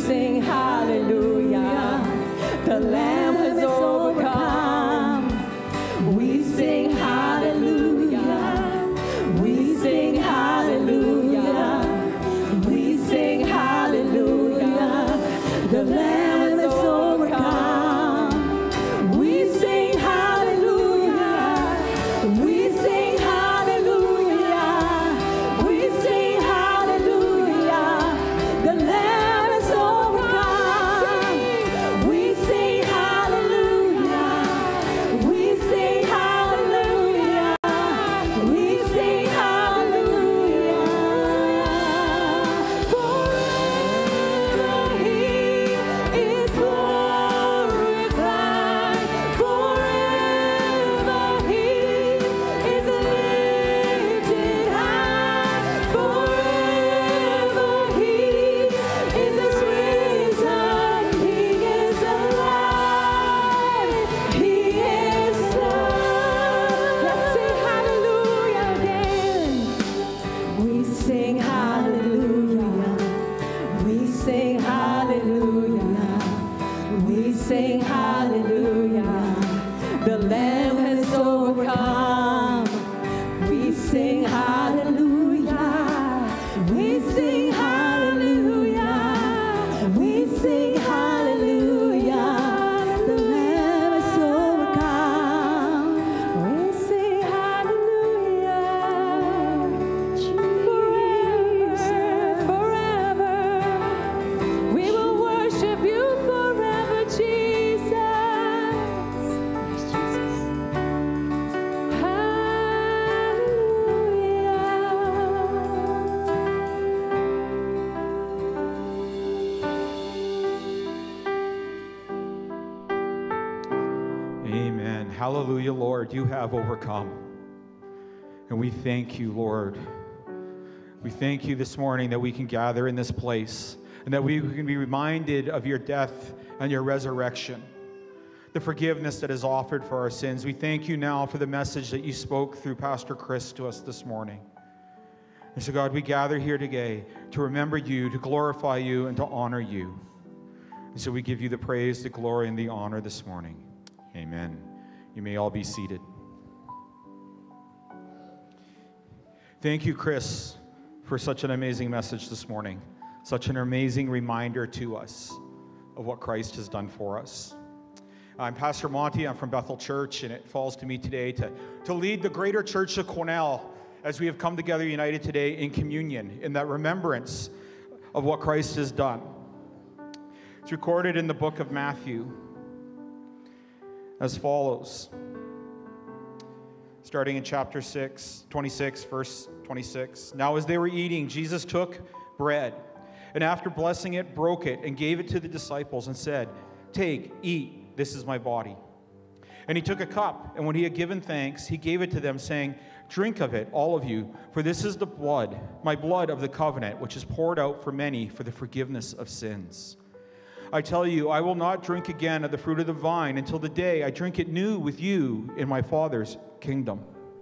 sing hallelujah. The Lamb has overcome. We sing hallelujah. We sing hallelujah. We sing hallelujah. The Lamb has overcome. We sing hallelujah. We sing hallelujah. We sing hallelujah. The Lamb has overcome. We sing hallelujah. We sing hallelujah. We sing hallelujah. Forever He is glorified. Forever He is lifted high. Forever He is risen. He is alive. He is love. Let's sing hallelujah again. We sing hallelujah. We sing hallelujah. We sing hallelujah. The Lamb has overcome. We sing hallelujah. We sing hallelujah. We sing hallelujah. The Lamb has overcome. We sing hallelujah. Jesus, forever. We will worship you forever, Jesus. Yes, Jesus. Amen. Hallelujah, Lord. You have overcome. And we thank you, Lord. We thank you this morning that we can gather in this place and that we can be reminded of your death and your resurrection, the forgiveness that is offered for our sins. We thank you now for the message that you spoke through Pastor Chris to us this morning. And so, God, we gather here today to remember you, to glorify you, and to honor you. And so we give you the praise, the glory, and the honor this morning. Amen. You may all be seated. Thank you, Chris, for such an amazing message this morning. Such an amazing reminder to us of what Christ has done for us. I'm Pastor Monty. I'm from Bethel Church, and it falls to me today to, to lead the Greater Church of Quesnel as we have come together united today in communion, in that remembrance of what Christ has done. It's recorded in the book of Matthew as follows. Starting in chapter six, twenty-six, verse twenty-six. Now as they were eating, Jesus took bread, and after blessing it, broke it, and gave it to the disciples, and said, "Take, eat, this is my body." And he took a cup, and when he had given thanks, he gave it to them, saying, "Drink of it, all of you, for this is the blood, my blood of the covenant, which is poured out for many for the forgiveness of sins. I tell you, I will not drink again of the fruit of the vine until the day I drink it new with you in my Father's kingdom."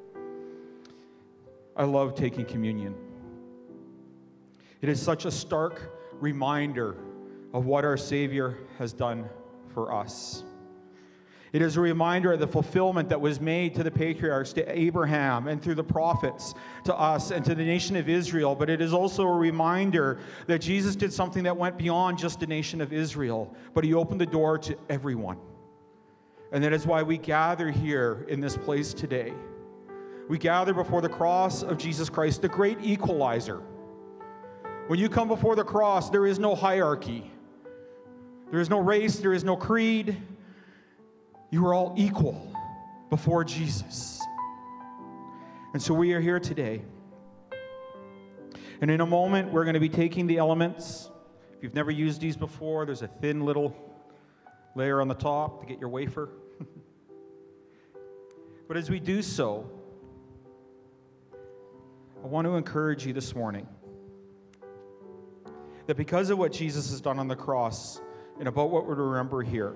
I love taking communion. It is such a stark reminder of what our Savior has done for us. It is a reminder of the fulfillment that was made to the patriarchs, to Abraham, and through the prophets, to us, and to the nation of Israel. But it is also a reminder that Jesus did something that went beyond just the nation of Israel, but he opened the door to everyone. And that is why we gather here in this place today. We gather before the cross of Jesus Christ, the great equalizer. When you come before the cross, there is no hierarchy. There is no race, there is no creed. You are all equal before Jesus. And so we are here today. And in a moment, we're going to be taking the elements. If you've never used these before, there's a thin little layer on the top to get your wafer. But as we do so, I want to encourage you this morning that because of what Jesus has done on the cross and about what we're to remember here,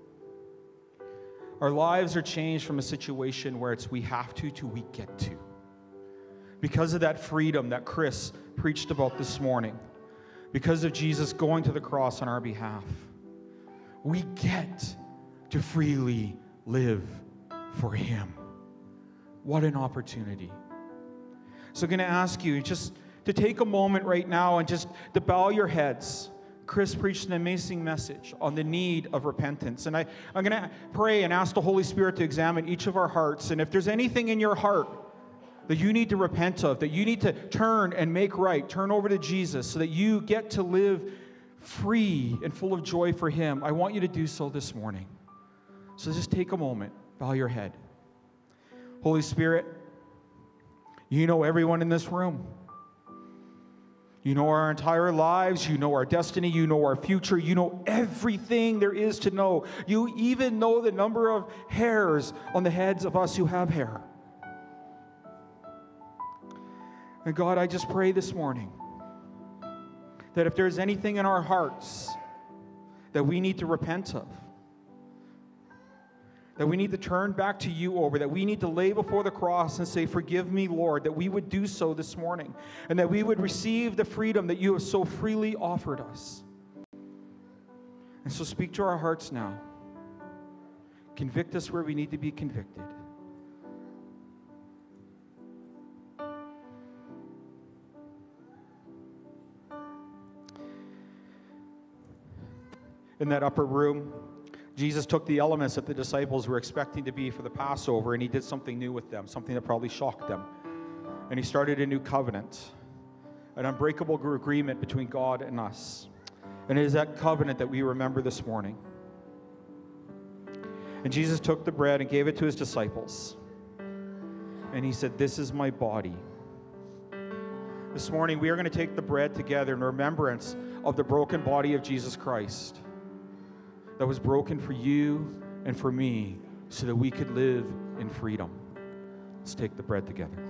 our lives are changed from a situation where it's we have to to we get to. Because of that freedom that Chris preached about this morning. because of Jesus going to the cross on our behalf, we get to freely live for him. What an opportunity. So I'm going to ask you just to take a moment right now and just to bow your heads. Chris preached an amazing message on the need of repentance. And I, I'm going to pray and ask the Holy Spirit to examine each of our hearts. And if there's anything in your heart that you need to repent of, that you need to turn and make right, turn over to Jesus so that you get to live free and full of joy for him, I want you to do so this morning. So just take a moment, bow your head. Holy Spirit, you know everyone in this room. You know our entire lives. You know our destiny. You know our future. You know everything there is to know. You even know the number of hairs on the heads of us who have hair. And God, I just pray this morning that if there's anything in our hearts that we need to repent of, that we need to turn back to you over, that we need to lay before the cross and say, forgive me, Lord, that we would do so this morning, and that we would receive the freedom that you have so freely offered us. And so speak to our hearts now. Convict us where we need to be convicted. In that upper room, Jesus took the elements that the disciples were expecting to be for the Passover, and he did something new with them, something that probably shocked them. And he started a new covenant, an unbreakable agreement between God and us. And it is that covenant that we remember this morning. And Jesus took the bread and gave it to his disciples. And he said, this is my body. This morning, we are going to take the bread together in remembrance of the broken body of Jesus Christ that was broken for you and for me so that we could live in freedom. Let's take the bread together.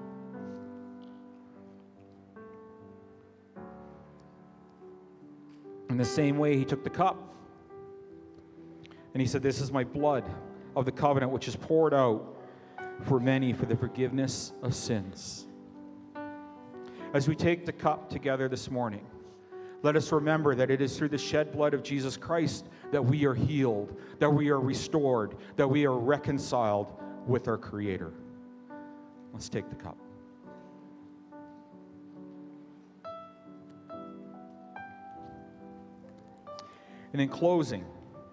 In the same way, he took the cup and he said, this is my blood of the covenant, which is poured out for many for the forgiveness of sins. As we take the cup together this morning, let us remember that it is through the shed blood of Jesus Christ that we are healed, that we are restored, that we are reconciled with our Creator. Let's take the cup. And in closing,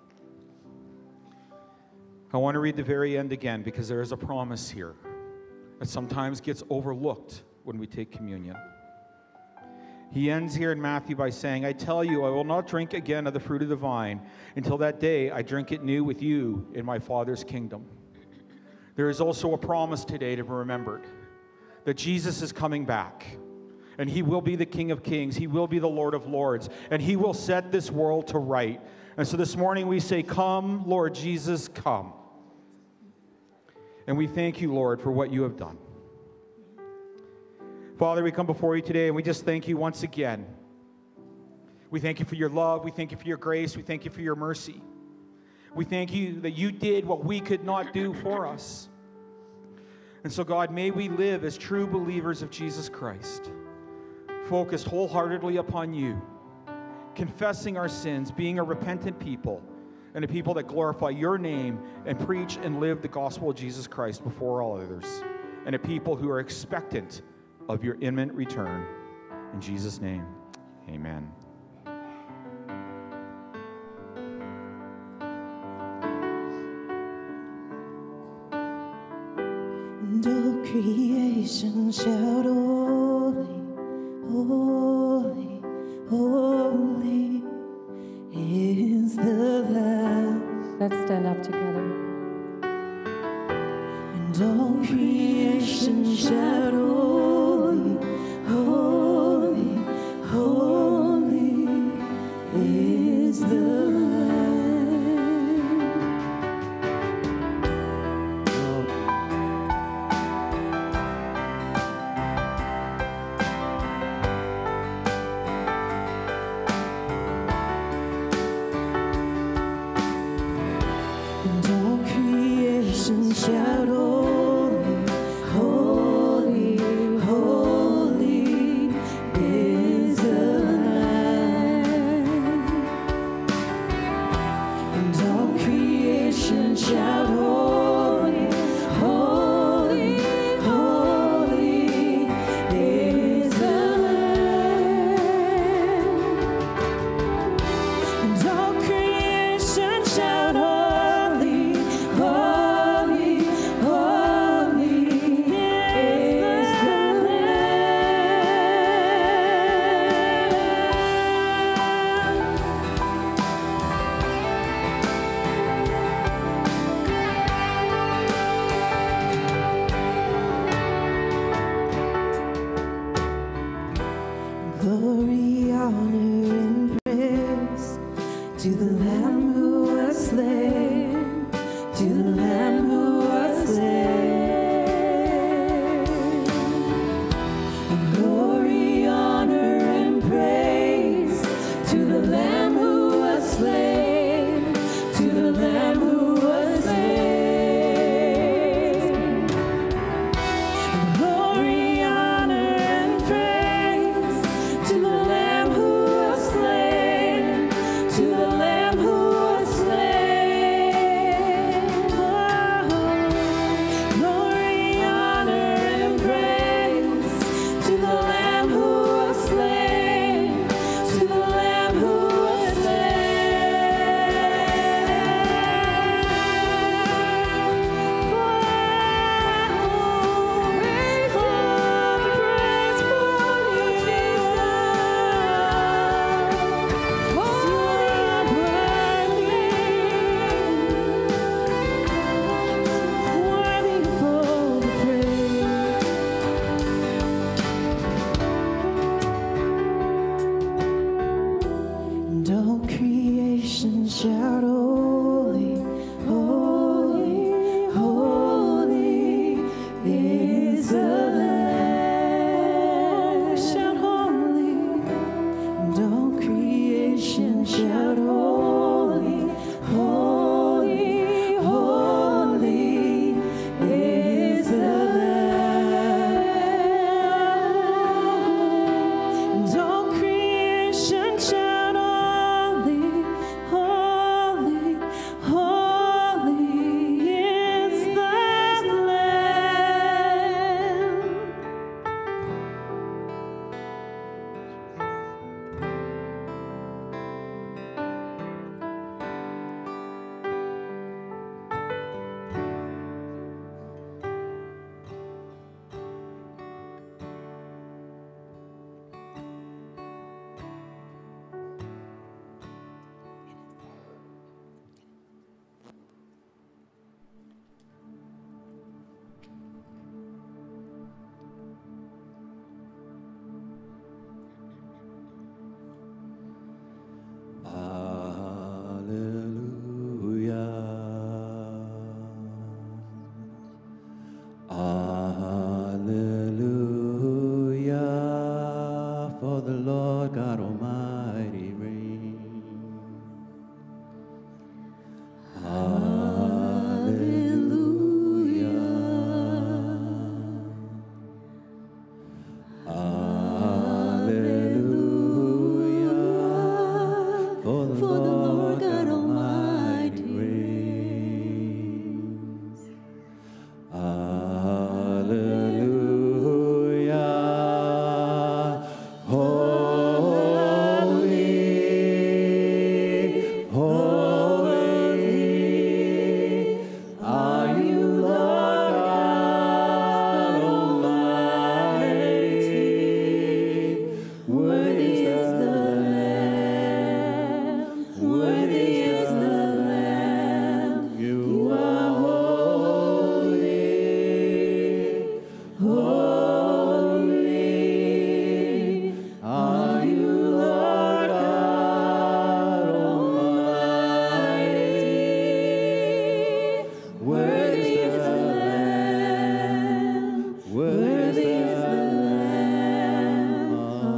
I want to read the very end again because there is a promise here that sometimes gets overlooked when we take communion. He ends here in Matthew by saying, I tell you, I will not drink again of the fruit of the vine until that day I drink it new with you in my Father's kingdom. There is also a promise today to be remembered that Jesus is coming back, and he will be the King of Kings. He will be the Lord of Lords, and he will set this world to right. And so this morning we say, come, Lord Jesus, come. And we thank you, Lord, for what you have done. Father, we come before you today and we just thank you once again. We thank you for your love. We thank you for your grace. We thank you for your mercy. We thank you that you did what we could not do for us. And so, God, may we live as true believers of Jesus Christ, focused wholeheartedly upon you, confessing our sins, being a repentant people, and a people that glorify your name and preach and live the gospel of Jesus Christ before all others, and a people who are expectant of your imminent return. In Jesus' name, amen. And all creation shout, holy, holy, holy is the Lamb. Let's stand up together. And all creation shout, holy, holy, holy is the Lamb. And all creation shout, holy, holy Lamb who was slain, to the Lamb who was slain. Glory, honor, and praise to the Lamb who was slain, to the Lamb who was slain. Oh, glory, honor, and praise to the Lamb who was slain, to the Lamb who was And all creation shout holy, holy, holy is the Lamb. Shout holy. And all creation shout holy, holy, holy is the Lamb. And all creation shout holy, holy, holy is the Lamb. Hallelujah, for the Lord God Almighty reigns. Hallelujah. Hallelujah, for the Lord God Almighty reigns. Hallelujah. Holy, holy are you, Lord God Almighty. Worthy is the Lamb, worthy is the Lamb. You are holy, holy are you, Lord God Almighty. Worthy is the Lamb, worthy is the Lamb.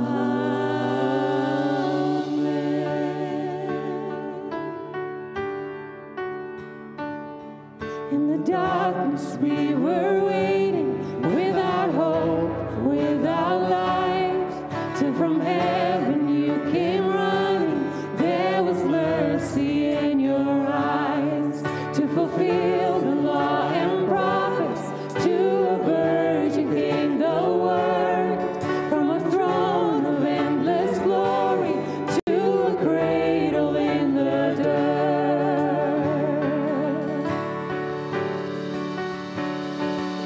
Amen. In the darkness we were waiting, without hope, without light, till from heaven you came running. There was mercy in your eyes to fulfill the law and prophets. To a virgin came the word, from a throne of endless glory to a cradle in the dirt.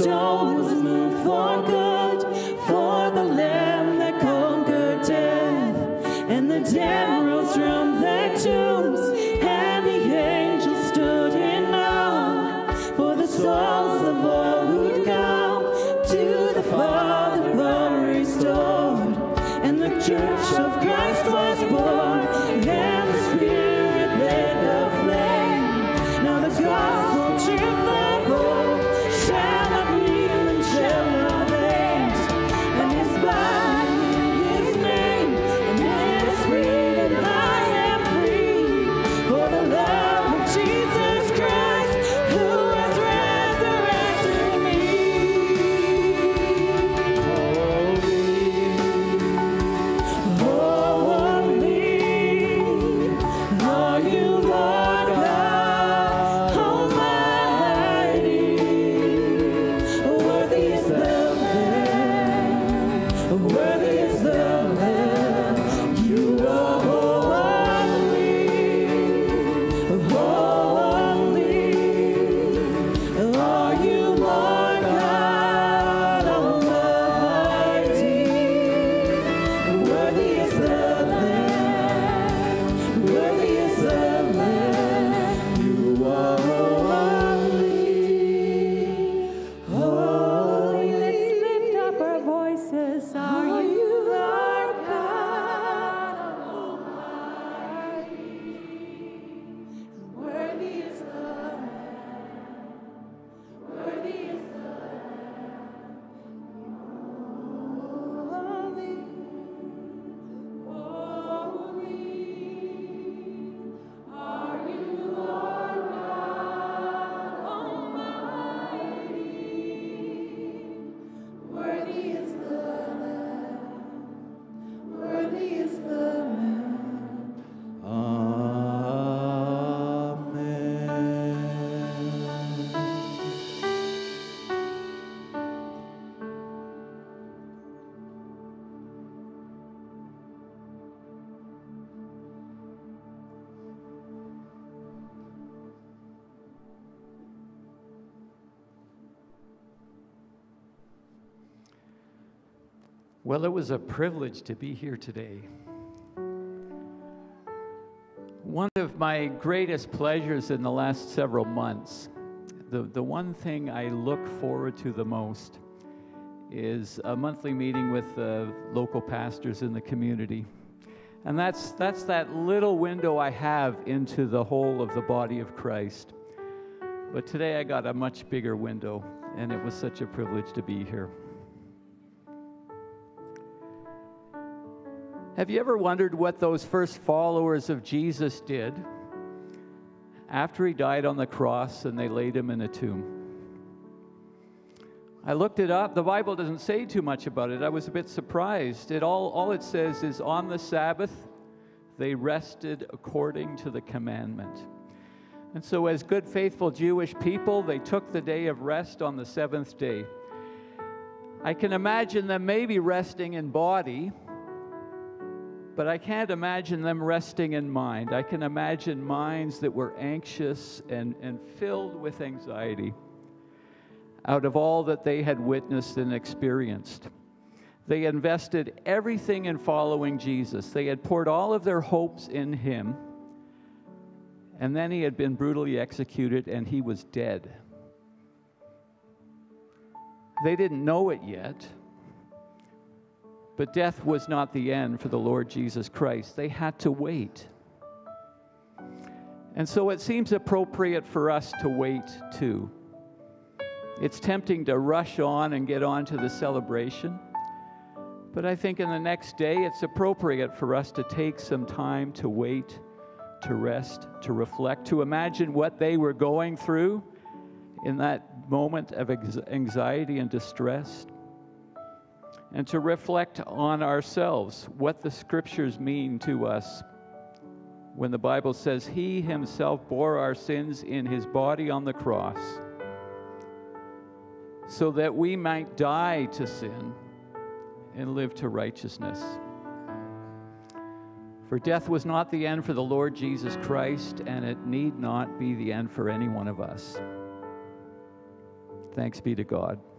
stone was moved for good, for the Lamb that conquered death. And the dead rose from their tombs, and the angels stood in awe, for the souls of all who'd come to the Father were restored. And the church of Christ was born, and the Spirit led the flame. Now the gospel chip that old shall not kneel and shall not end. And his body, his name, and it is free that I am free. For the love of Jesus Christ, who has resurrected me. Holy are you, Lord God Almighty. Worthy is the Lamb, worthy is the Lamb. You are holy, holy are you, Lord God Almighty. Worthy is the Lamb, worthy is the Lamb. You are holy, holy. Let's lift up our voices. Are you Lord God Almighty? Worthy is the Lamb. Worthy is the Lamb. Holy, holy are you, Lord God Almighty. Worthy is the Lamb. Worthy is the Lamb. Well, it was a privilege to be here today. One of my greatest pleasures in the last several months, the, the one thing I look forward to the most, is a monthly meeting with uh, local pastors in the community. And that's, that's that little window I have into the whole of the body of Christ. But today I got a much bigger window, and it was such a privilege to be here. Have you ever wondered what those first followers of Jesus did after he died on the cross and they laid him in a tomb? I looked it up. The Bible doesn't say too much about it. I was a bit surprised. It all, all it says is, on the Sabbath, they rested according to the commandment. And so as good, faithful Jewish people, they took the day of rest on the seventh day. I can imagine them maybe resting in body, but I can't imagine them resting in mind. I can imagine minds that were anxious and, and filled with anxiety out of all that they had witnessed and experienced. They invested everything in following Jesus. They had poured all of their hopes in him, and then he had been brutally executed and he was dead. They didn't know it yet, but death was not the end for the Lord Jesus Christ. They had to wait. And so it seems appropriate for us to wait too. It's tempting to rush on and get on to the celebration, but I think in the next day it's appropriate for us to take some time to wait, to rest, to reflect, to imagine what they were going through in that moment of anxiety and distress, and to reflect on ourselves, what the scriptures mean to us when the Bible says he himself bore our sins in his body on the cross so that we might die to sin and live to righteousness. For death was not the end for the Lord Jesus Christ, and it need not be the end for any one of us. Thanks be to God.